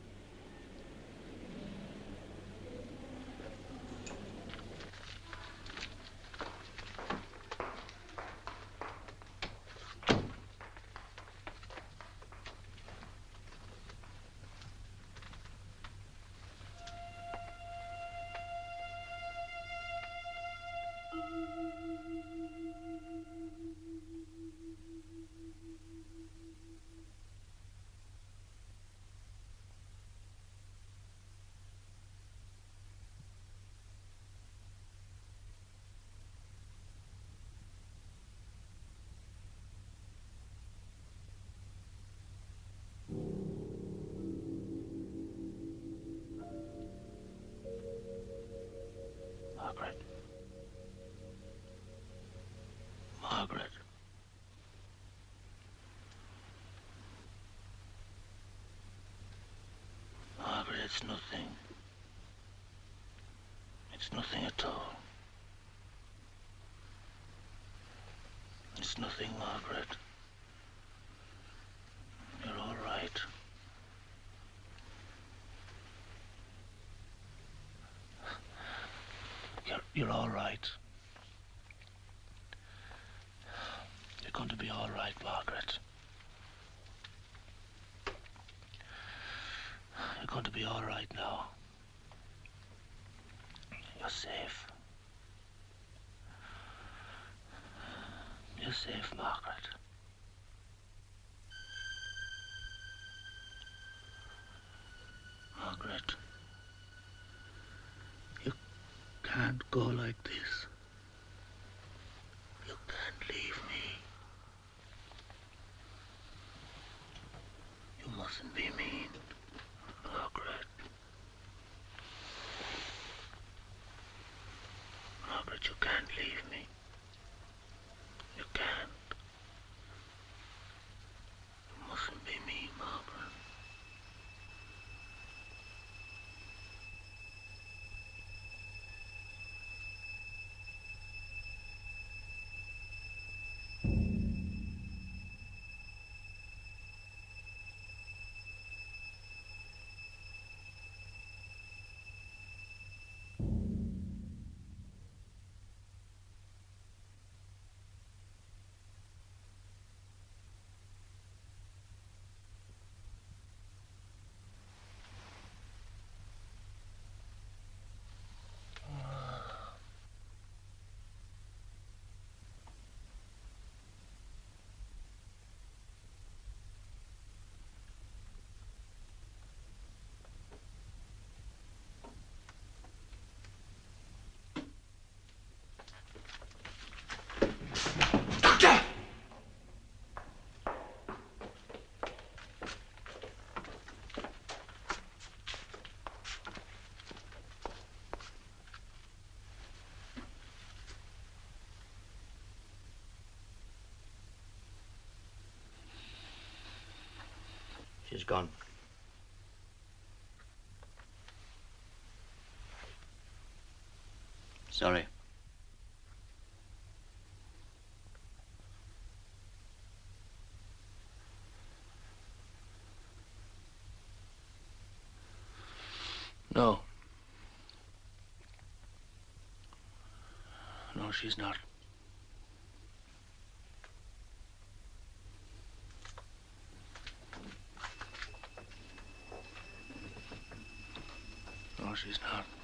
Margaret. Margaret. Margaret, it's nothing. It's nothing at all. It's nothing, Margaret. You're all right. You're, you're all right. You're going to be all right, Margaret. You're going to be all right now. You're safe. You're safe, Margaret. Margaret. You can't go like this. You can't leave me. You mustn't be mean, Margaret. Margaret, you can't leave me. You can't. You mustn't be mean, Margaret. gone. Sorry. No. No, she's not. No, she's not.